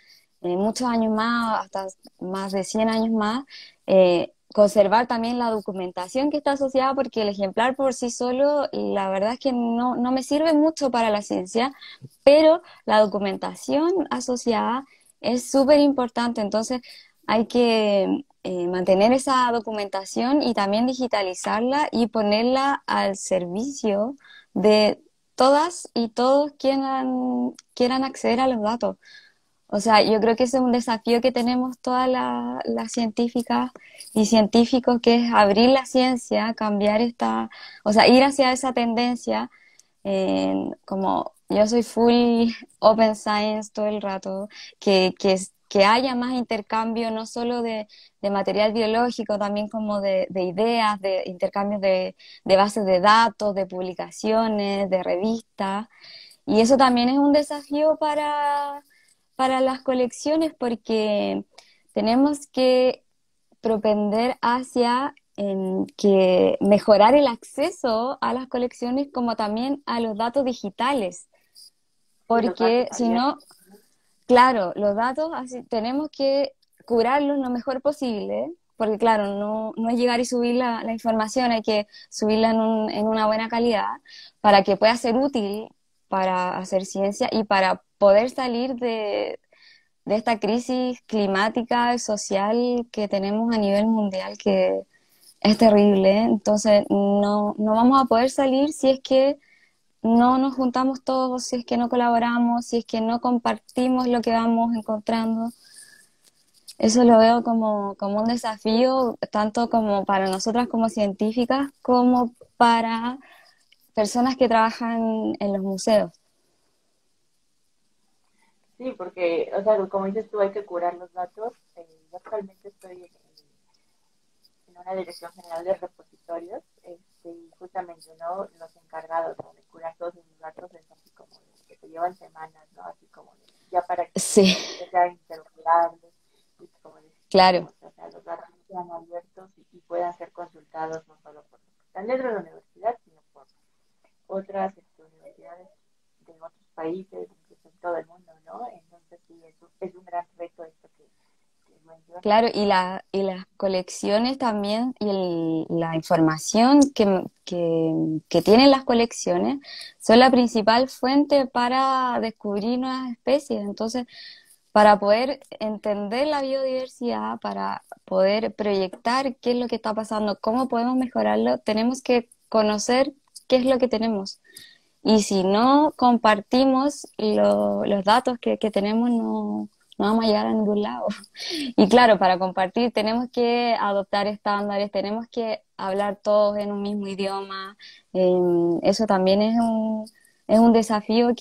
C: muchos años más, hasta más de 100 años más, conservar también la documentación que está asociada, porque el ejemplar por sí solo, la verdad es que no me sirve mucho para la ciencia, pero la documentación asociada es súper importante. Entonces hay que mantener esa documentación y también digitalizarla y ponerla al servicio de todas y todos quieran acceder a los datos. O sea, yo creo que ese es un desafío que tenemos todas las científicas y científicos, que es abrir la ciencia, cambiar o sea, ir hacia esa tendencia, como yo soy full open science todo el rato, que haya más intercambio, no solo de material biológico, también como de ideas, de intercambios de bases de datos, de publicaciones, de revistas. Y eso también es un desafío para las colecciones, porque tenemos que propender hacia que mejorar el acceso a las colecciones, como también a los datos digitales,
B: Y los datos
C: porque si no,
B: abiertos, ¿no?
C: claro, los datos así, tenemos que curarlos lo mejor posible, porque claro, no es llegar y subir la información, hay que subirla en una buena calidad para que pueda ser útil para hacer ciencia y para poder salir de esta crisis climática y social que tenemos a nivel mundial, que es terrible. Entonces no vamos a poder salir si es que no nos juntamos todos, si es que no colaboramos, si es que no compartimos lo que vamos encontrando. Eso lo veo como un desafío, tanto como para nosotras como científicas, como para personas que trabajan en los museos.
B: Sí, porque, o sea, como dices tú, hay que curar los datos. Yo actualmente estoy en una dirección general de repositorios, y justamente, ¿no? Los encargados, ¿no?, de curar todos esos datos es así como que se llevan semanas, ¿no? Así como ya para
C: Sí,
B: que sean interoperables y como
C: claro.
B: decimos, o sea, los datos sean abiertos y puedan ser consultados no solo por los que están dentro de la universidad, sino por otras universidades de otros países, incluso en todo el mundo, ¿no? Entonces sí, es un gran reto esto que mencionas.
C: Claro, y las colecciones también y la información que tienen las colecciones son la principal fuente para descubrir nuevas especies. Entonces, para poder entender la biodiversidad, para poder proyectar qué es lo que está pasando, cómo podemos mejorarlo, tenemos que conocer qué es lo que tenemos. Y si no compartimos los datos que tenemos, no vamos a llegar a ningún lado. Y claro, para compartir tenemos que adoptar estándares, tenemos que hablar todos en un mismo idioma. Eso también es un desafío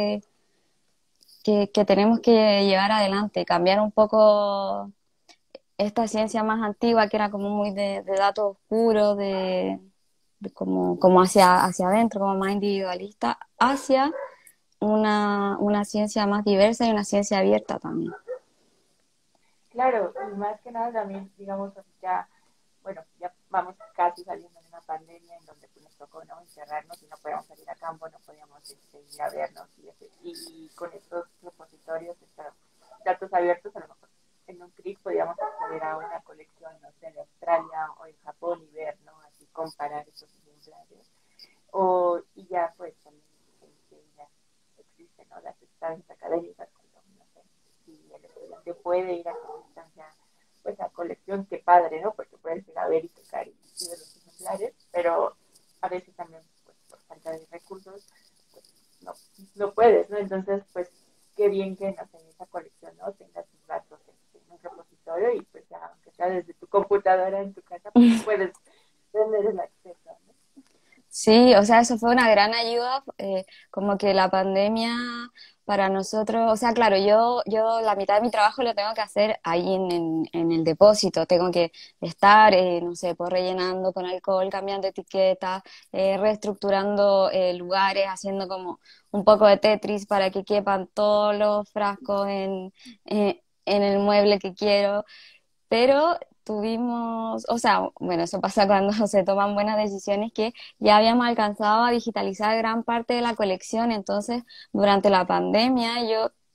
C: que tenemos que llevar adelante, cambiar un poco esta ciencia más antigua, que era como muy de datos oscuros, como hacia adentro, como más individualista, hacia una ciencia más diversa y una ciencia abierta también.
B: Claro, y más que nada también, digamos, ya, bueno, ya vamos casi saliendo de una pandemia en donde pues, nos tocó, ¿no?, encerrarnos y no podíamos salir a campo, no podíamos ir a vernos y con estos repositorios, estos datos abiertos, a lo mejor en un clic podíamos acceder a una colección, no sé, de Australia o en Japón y ver, ¿no?, así comparar esos ejemplares. Y ya pues también ya existen, ¿no?, las estancias académicas, no sé, si el estudiante puede ir a esa distancia, pues a colección, qué padre, ¿no? Porque puedes ir a ver y tocar y ver los ejemplares, pero a veces también, pues por falta de recursos, pues no puedes, ¿no? Entonces, pues qué bien que no sé, en esa colección, ¿no?, tengas tus datos en un repositorio y pues ya, aunque sea desde tu computadora en tu casa, pues puedes tener el acceso, ¿no?
C: Sí, o sea, eso fue una gran ayuda, como que la pandemia para nosotros, o sea, claro, yo la mitad de mi trabajo lo tengo que hacer ahí en el depósito, tengo que estar, no sé, pues rellenando con alcohol, cambiando etiquetas, reestructurando lugares, haciendo como un poco de Tetris para que quepan todos los frascos en el mueble que quiero, pero tuvimos, o sea, bueno, eso pasa cuando se toman buenas decisiones, que ya habíamos alcanzado a digitalizar gran parte de la colección. Entonces durante la pandemia yo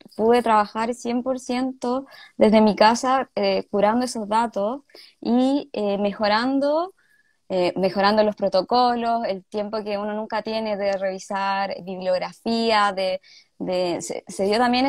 C: pude trabajar 100% desde mi casa, curando esos datos y mejorando los protocolos, el tiempo que uno nunca tiene de revisar bibliografía, se dio también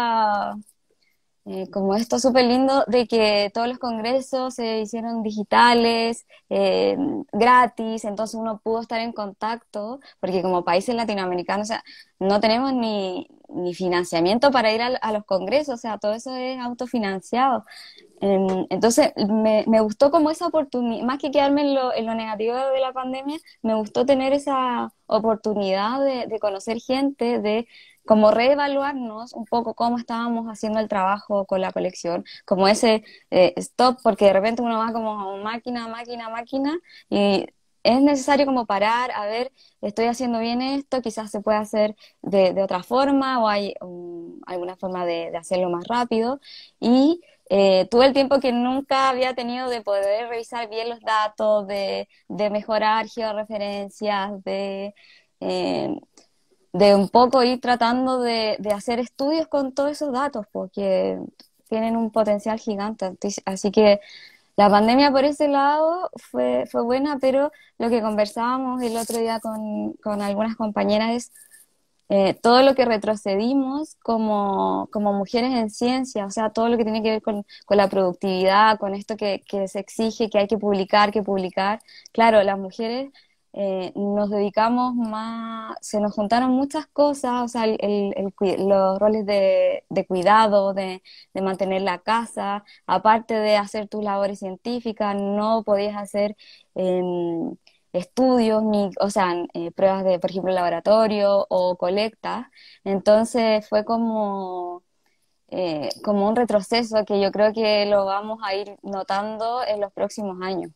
C: como esto súper lindo de que todos los congresos se hicieron digitales, gratis, entonces uno pudo estar en contacto, porque como países latinoamericanos, o sea, no tenemos ni financiamiento para ir a los congresos, o sea, todo eso es autofinanciado. Entonces, me gustó como esa oportunidad, más que quedarme en lo negativo de la pandemia, me gustó tener esa oportunidad de conocer gente, de como reevaluarnos un poco cómo estábamos haciendo el trabajo con la colección, como ese stop, porque de repente uno va como máquina, máquina, máquina, y es necesario como parar, a ver, estoy haciendo bien esto, quizás se puede hacer de otra forma, o hay alguna forma de hacerlo más rápido, y tuve el tiempo que nunca había tenido de poder revisar bien los datos, de mejorar georreferencias, eh, de un poco ir tratando de hacer estudios con todos esos datos, porque tienen un potencial gigante. Así que la pandemia por ese lado fue buena, pero lo que conversábamos el otro día con algunas compañeras es todo lo que retrocedimos como mujeres en ciencia, o sea, todo lo que tiene que ver con la productividad, con esto que se exige, que hay que publicar, que publicar. Claro, las mujeres nos dedicamos más, se nos juntaron muchas cosas, o sea, los roles de cuidado, de mantener la casa, aparte de hacer tus labores científicas, no podías hacer estudios, ni, o sea, pruebas de, por ejemplo, laboratorio o colectas. Entonces fue como un retroceso que yo creo que lo vamos a ir notando en los próximos años.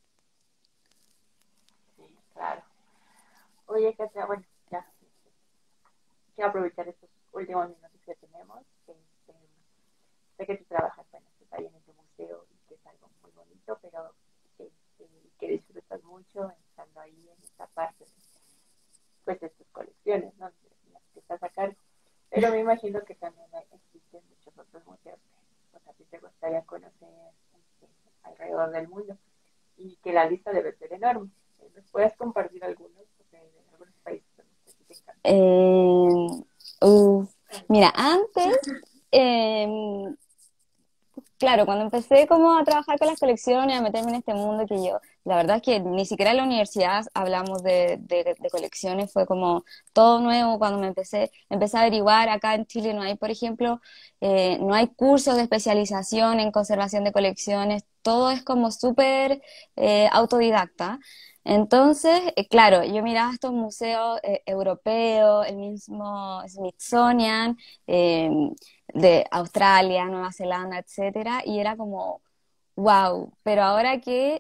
B: Sí, claro. Oye, Katia, bueno, ya, quiero aprovechar estos últimos minutos que tenemos. Sé que tú trabajas, bueno, tú estás en tu museo y que es algo muy bonito, pero que disfrutas mucho estando ahí en esta parte, pues, de tus colecciones, ¿no? De las que estás a cargo. Pero me imagino que también existen muchos otros museos que, pues, a ti te gustaría conocer alrededor del mundo y que la lista debe ser enorme. ¿Nos puedes compartir algunos de algunos países donde te encanta?
C: Eh, uf, Mira, antes, eh, claro, cuando empecé como a trabajar con las colecciones, a meterme en este mundo que yo, la verdad es que ni siquiera en la universidad hablamos de colecciones, fue como todo nuevo cuando empecé a averiguar, acá en Chile no hay, por ejemplo, no hay cursos de especialización en conservación de colecciones, todo es como súper autodidacta. Entonces, claro, yo miraba estos museos europeos, el mismo Smithsonian, eh, de Australia, Nueva Zelanda, etcétera, y era como, wow, pero ahora que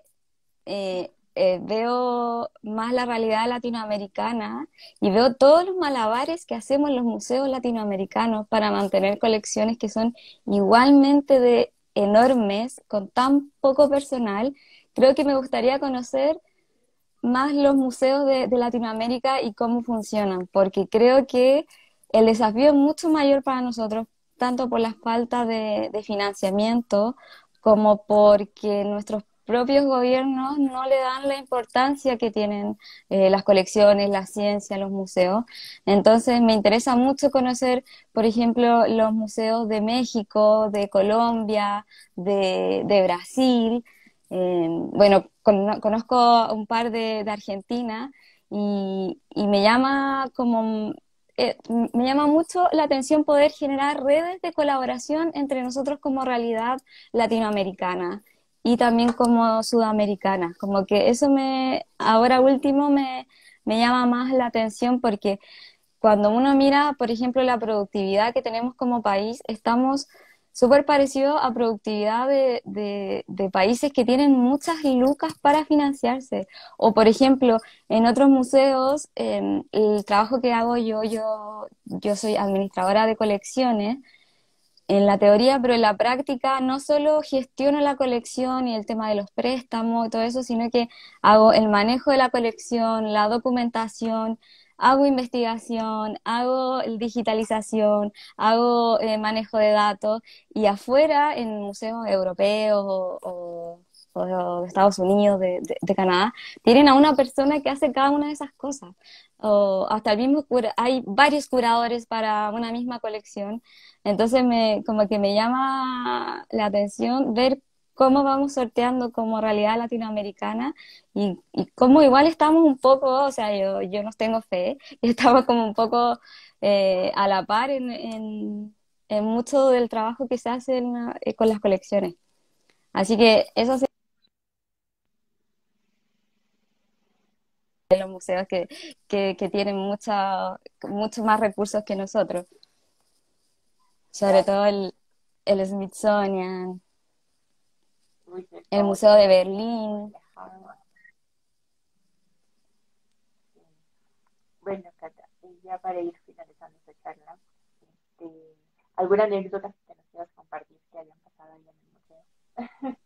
C: veo más la realidad latinoamericana y veo todos los malabares que hacemos en los museos latinoamericanos para mantener colecciones que son igualmente de enormes, con tan poco personal, creo que me gustaría conocer más los museos de Latinoamérica y cómo funcionan, porque creo que el desafío es mucho mayor para nosotros, tanto por la falta de financiamiento como porque nuestros propios gobiernos no le dan la importancia que tienen las colecciones, la ciencia, los museos. Entonces me interesa mucho conocer, por ejemplo, los museos de México, de Colombia, de Brasil. Bueno, conozco un par de Argentina y me llama mucho la atención poder generar redes de colaboración entre nosotros como realidad latinoamericana y también como sudamericana. Como que eso ahora último me llama más la atención porque cuando uno mira, por ejemplo, la productividad que tenemos como país, estamos súper parecidos a productividad de países que tienen muchas lucas para financiarse. O, por ejemplo, en otros museos, el trabajo que hago yo soy administradora de colecciones, en la teoría, pero en la práctica no solo gestiono la colección y el tema de los préstamos y todo eso, sino que hago el manejo de la colección, la documentación, hago investigación, hago digitalización, hago manejo de datos y afuera en museos europeos o de Estados Unidos, de Canadá, tienen a una persona que hace cada una de esas cosas. O hasta el mismo hay varios curadores para una misma colección. Entonces como que me llama la atención ver cómo vamos sorteando como realidad latinoamericana y cómo igual estamos un poco, o sea, yo no tengo fe, y estamos como un poco a la par en mucho del trabajo que se hace con las colecciones. Así que eso sí, de los museos que tienen muchos más recursos que nosotros, sobre
B: Claro.
C: todo el Smithsonian,
B: Uy, el
C: el Museo
B: Sony,
C: de Berlín.
B: ajá, sí. Bueno, Cata, ya para ir finalizando esta charla, este, ¿alguna anécdota que nos quieras compartir que hayan pasado ahí en el museo?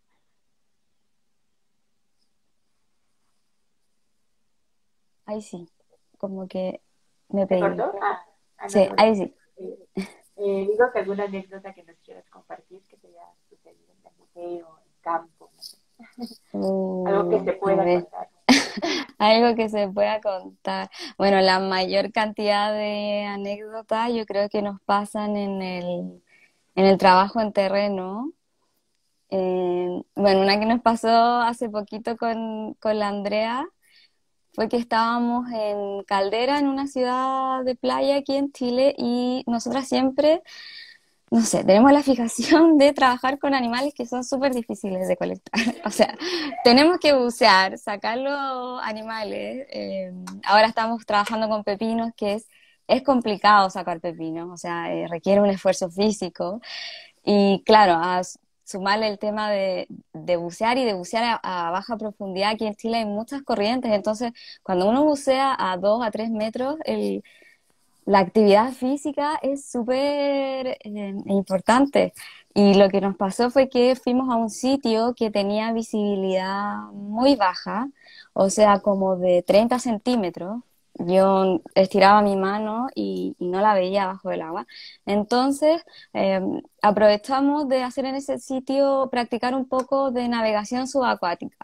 C: Ahí sí, como que me
B: ¿Se
C: pegué.
B: cortó? No,
C: Sí,
B: no, no.
C: ahí sí.
B: Eh, digo que alguna anécdota que nos quieras compartir que te haya sucedido en el museo, en campo, no sé. Algo que se
C: A
B: pueda
C: ver,
B: contar.
C: algo que se pueda contar. Bueno, la mayor cantidad de anécdotas yo creo que nos pasan en el trabajo en terreno. Bueno, una que nos pasó hace poquito con la Andrea fue que estábamos en Caldera, en una ciudad de playa aquí en Chile, y nosotras siempre, no sé, tenemos la fijación de trabajar con animales que son súper difíciles de colectar. O sea, tenemos que bucear, sacar los animales. Ahora estamos trabajando con pepinos, es complicado sacar pepinos, o sea, requiere un esfuerzo físico. Y claro, sumarle el tema de bucear y de bucear a baja profundidad. Aquí en Chile hay muchas corrientes, entonces cuando uno bucea a 2 a 3 metros, la actividad física es súper importante. Y lo que nos pasó fue que fuimos a un sitio que tenía visibilidad muy baja, o sea, como de 30 centímetros. Yo estiraba mi mano y no la veía abajo del agua. Entonces, eh, aprovechamos de hacer en ese sitio, practicar un poco de navegación subacuática,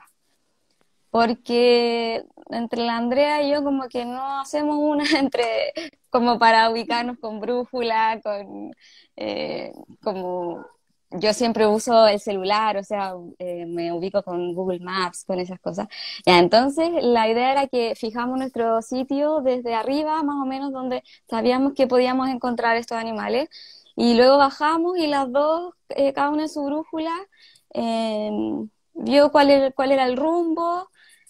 C: porque entre la Andrea y yo como que no hacemos una entre como para ubicarnos con brújula, eh, como yo siempre uso el celular, o sea, me ubico con Google Maps, con esas cosas. Ya, entonces la idea era que fijamos nuestro sitio desde arriba, más o menos donde sabíamos que podíamos encontrar estos animales, y luego bajamos y las dos, cada una en su brújula, eh, vio cuál era el rumbo.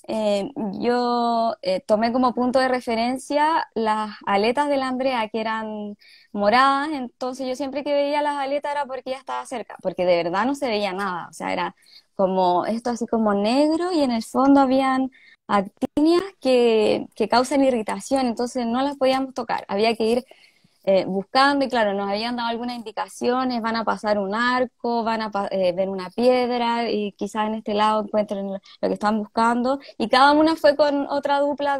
C: Yo tomé como punto de referencia las aletas de la Andrea, que eran moradas. Entonces yo siempre que veía las aletas era porque ya estaba cerca, porque de verdad no se veía nada, o sea, era como esto así como negro, y en el fondo habían actinias que causan irritación, entonces no las podíamos tocar, había que ir buscando. Y claro, nos habían dado algunas indicaciones: van a pasar un arco, van a ver una piedra y quizás en este lado encuentren lo que están buscando, y cada una fue con otra dupla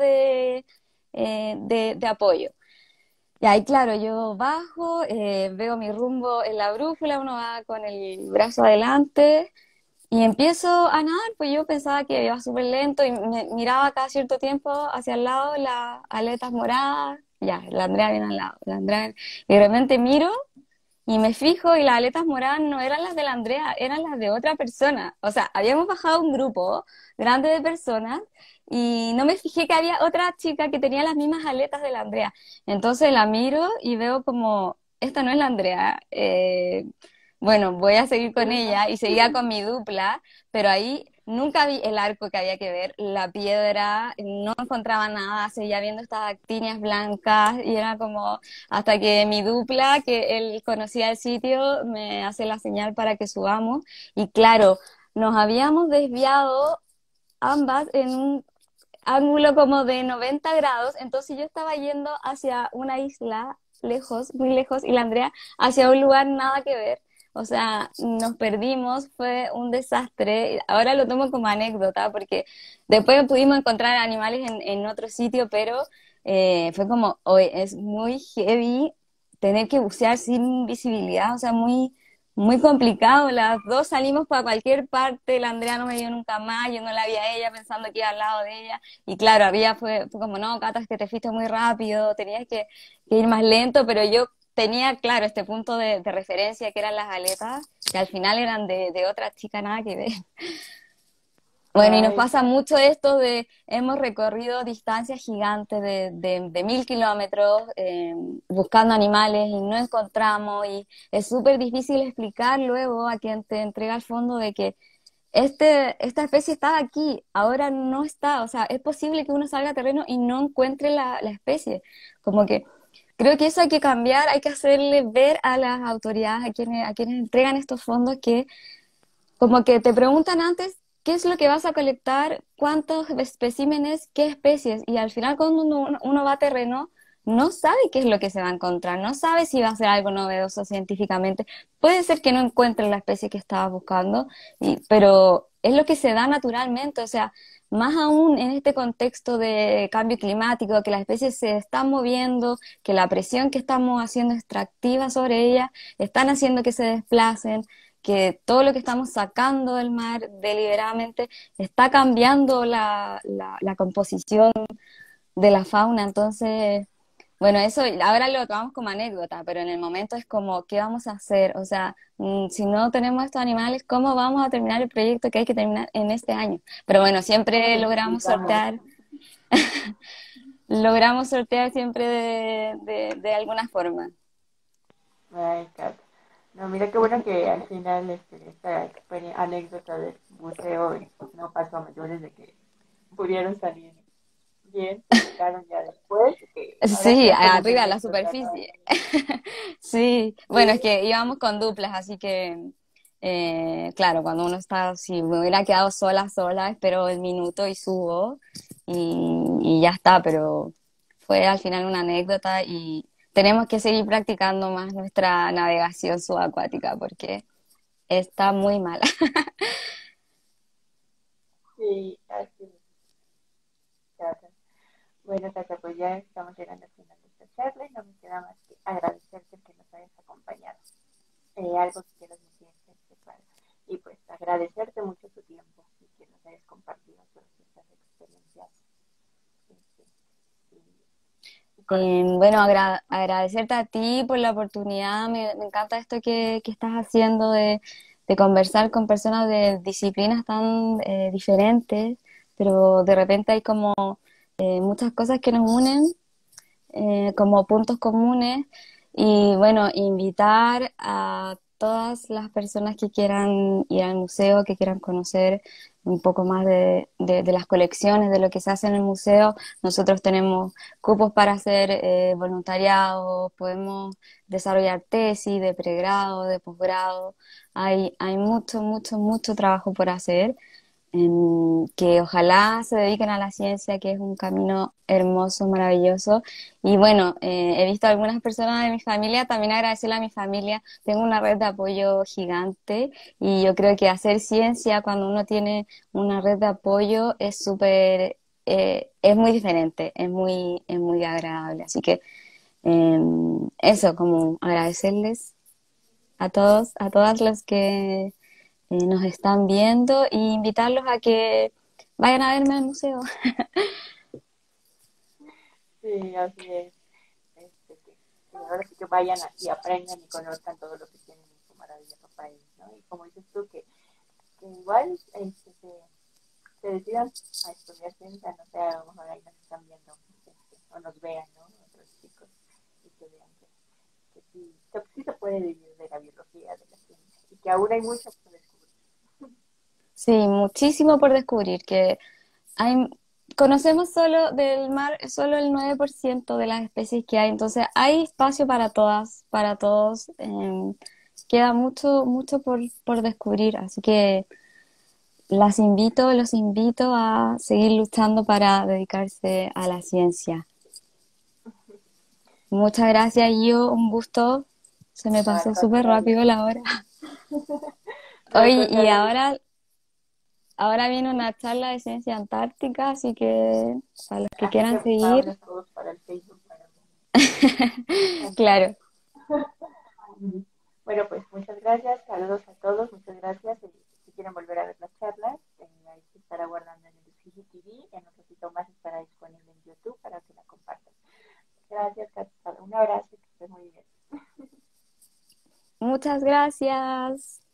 C: de apoyo. Y ahí, claro, yo bajo, veo mi rumbo en la brújula, uno va con el brazo adelante y empiezo a nadar. Pues yo pensaba que iba súper lento y me miraba cada cierto tiempo hacia el lado, las aletas moradas. Ya, la Andrea viene al lado, la Andrea. Y de repente miro y me fijo, y las aletas moradas no eran las de la Andrea, eran las de otra persona. O sea, habíamos bajado un grupo grande de personas y no me fijé que había otra chica que tenía las mismas aletas de la Andrea. Entonces la miro y veo como, esta no es la Andrea. Bueno, voy a seguir con ella, y seguía con mi dupla, pero ahí nunca vi el arco que había que ver, la piedra, no encontraba nada, seguía viendo estas actinias blancas, y era como hasta que mi dupla, que él conocía el sitio, me hace la señal para que subamos. Y claro, nos habíamos desviado ambas en un ángulo como de 90 grados, entonces yo estaba yendo hacia una isla lejos, muy lejos, y la Andrea hacia un lugar nada que ver. O sea, nos perdimos, fue un desastre. Ahora lo tomo como anécdota porque después pudimos encontrar animales en otro sitio, pero fue como, hoy es muy heavy tener que bucear sin visibilidad, o sea, muy complicado. Las dos salimos para cualquier parte, la Andrea no me vio nunca más, yo no la vi a ella pensando que iba al lado de ella. Y claro, fue como, no, Cata, es que te fuiste muy rápido, tenías que ir más lento, pero yo tenía, claro, este punto de referencia que eran las aletas, que al final eran de otra chica, nada que ver. Bueno, y nos
B: Ay,
C: pasa mucho esto de, hemos recorrido distancias gigantes de 1000 kilómetros buscando animales y no encontramos, y es súper difícil explicar luego a quien te entrega el fondo de que esta especie estaba aquí, ahora no está, o sea, es posible que uno salga a terreno y no encuentre la especie. Como que creo que eso hay que cambiar, hay que hacerle ver a las autoridades, a quienes entregan estos fondos, que como que te preguntan antes qué es lo que vas a colectar, cuántos especímenes, qué especies, y al final cuando uno va a terreno, no sabe qué es lo que se va a encontrar, no sabe si va a ser algo novedoso científicamente. Puede ser que no encuentre la especie que estaba buscando, pero es lo que se da naturalmente, o sea, más aún en este contexto de cambio climático, que las especies se están moviendo, que la presión que estamos haciendo extractiva sobre ellas están haciendo que se desplacen, que todo lo que estamos sacando del mar deliberadamente está cambiando la composición de la fauna. Entonces, bueno, eso ahora lo tomamos como anécdota, pero en el momento es como, ¿qué vamos a hacer? O sea, si no tenemos estos animales, ¿cómo vamos a terminar el proyecto que hay que terminar en este año? Pero bueno,
B: ¿cómo
C: siempre
B: lo explicamos?
C: logramos sortear siempre de alguna forma.
B: Ay, Kat. No, mira qué bueno que al final esta anécdota del buceo no pasó a mayores de que pudieron salir bien, platicaron ya después, que ahora
C: Sí,
B: queda como una
C: arriba de la
B: anécdota, ¿no?
C: superficie. Sí, bueno, es
B: Sí,
C: que íbamos con duplas, así que, claro, cuando uno está, si me hubiera quedado sola, espero el minuto y subo y ya está, pero fue al final una anécdota y tenemos que seguir practicando más nuestra navegación subacuática porque está muy mala.
B: sí, así es, Tata. Bueno, Tata, pues ya estamos llegando al final de esta charla y no me queda más que agradecerte que nos hayas acompañado. Algo que quieras decir, claro. Y pues agradecerte mucho tu tiempo y que nos hayas compartido todas estas experiencias este, y
C: Bueno,
B: conocimientos.
C: agradecerte a ti por la oportunidad. Me encanta esto que estás haciendo de conversar con personas de disciplinas tan diferentes, pero de repente hay como muchas cosas que nos unen, como puntos comunes. Y bueno, invitar a todas las personas que quieran ir al museo, que quieran conocer un poco más de las colecciones, de lo que se hace en el museo. Nosotros tenemos cupos para hacer voluntariado, podemos desarrollar tesis de pregrado, de posgrado. Hay mucho, mucho, mucho trabajo por hacer, que ojalá se dediquen a la ciencia, que es un camino hermoso, maravilloso. Y bueno, he visto a algunas personas de mi familia, también agradecerle a mi familia, tengo una red de apoyo gigante y yo creo que hacer ciencia cuando uno tiene una red de apoyo es súper, es muy diferente, es muy agradable. Así que eso, como agradecerles a todos, a todas los que nos están viendo e invitarlos a que vayan a verme al museo.
B: Sí, así es. Que ahora sí que vayan y aprendan y conozcan todo lo que tienen en su maravilloso país, ¿no? Y como dices tú, que igual se decidan a estudiar ciencia, no sé, a lo mejor ahí nos están viendo o nos vean, ¿no? Otros chicos y que vean que sí se puede vivir de la biología, de la ciencia y que aún hay mucho por descubrir.
C: Sí, muchísimo por descubrir, que hay, conocemos solo del mar, solo el 9% de las especies que hay, entonces hay espacio para todas, para todos. Queda mucho, mucho por descubrir, así que los invito a seguir luchando para dedicarse a la ciencia. Muchas gracias, Gio, un gusto. Se me
B: No, al
C: pasó súper
B: contrario.
C: rápido la hora.
B: No, al
C: Oye, y
B: contrario,
C: ahora viene una charla de ciencia antártica, así que para los que
B: así que
C: quieran seguir,
B: vámonos todos para al Facebook para
C: Claro.
B: Bueno, pues muchas gracias, saludos a todos, muchas gracias. Si quieren volver a ver las charlas, ahí se estará guardando en el CGTV, en un ratito más estará disponible en YouTube para que la compartan. Gracias, Katy. Un abrazo y que estés muy bien.
C: Muchas gracias.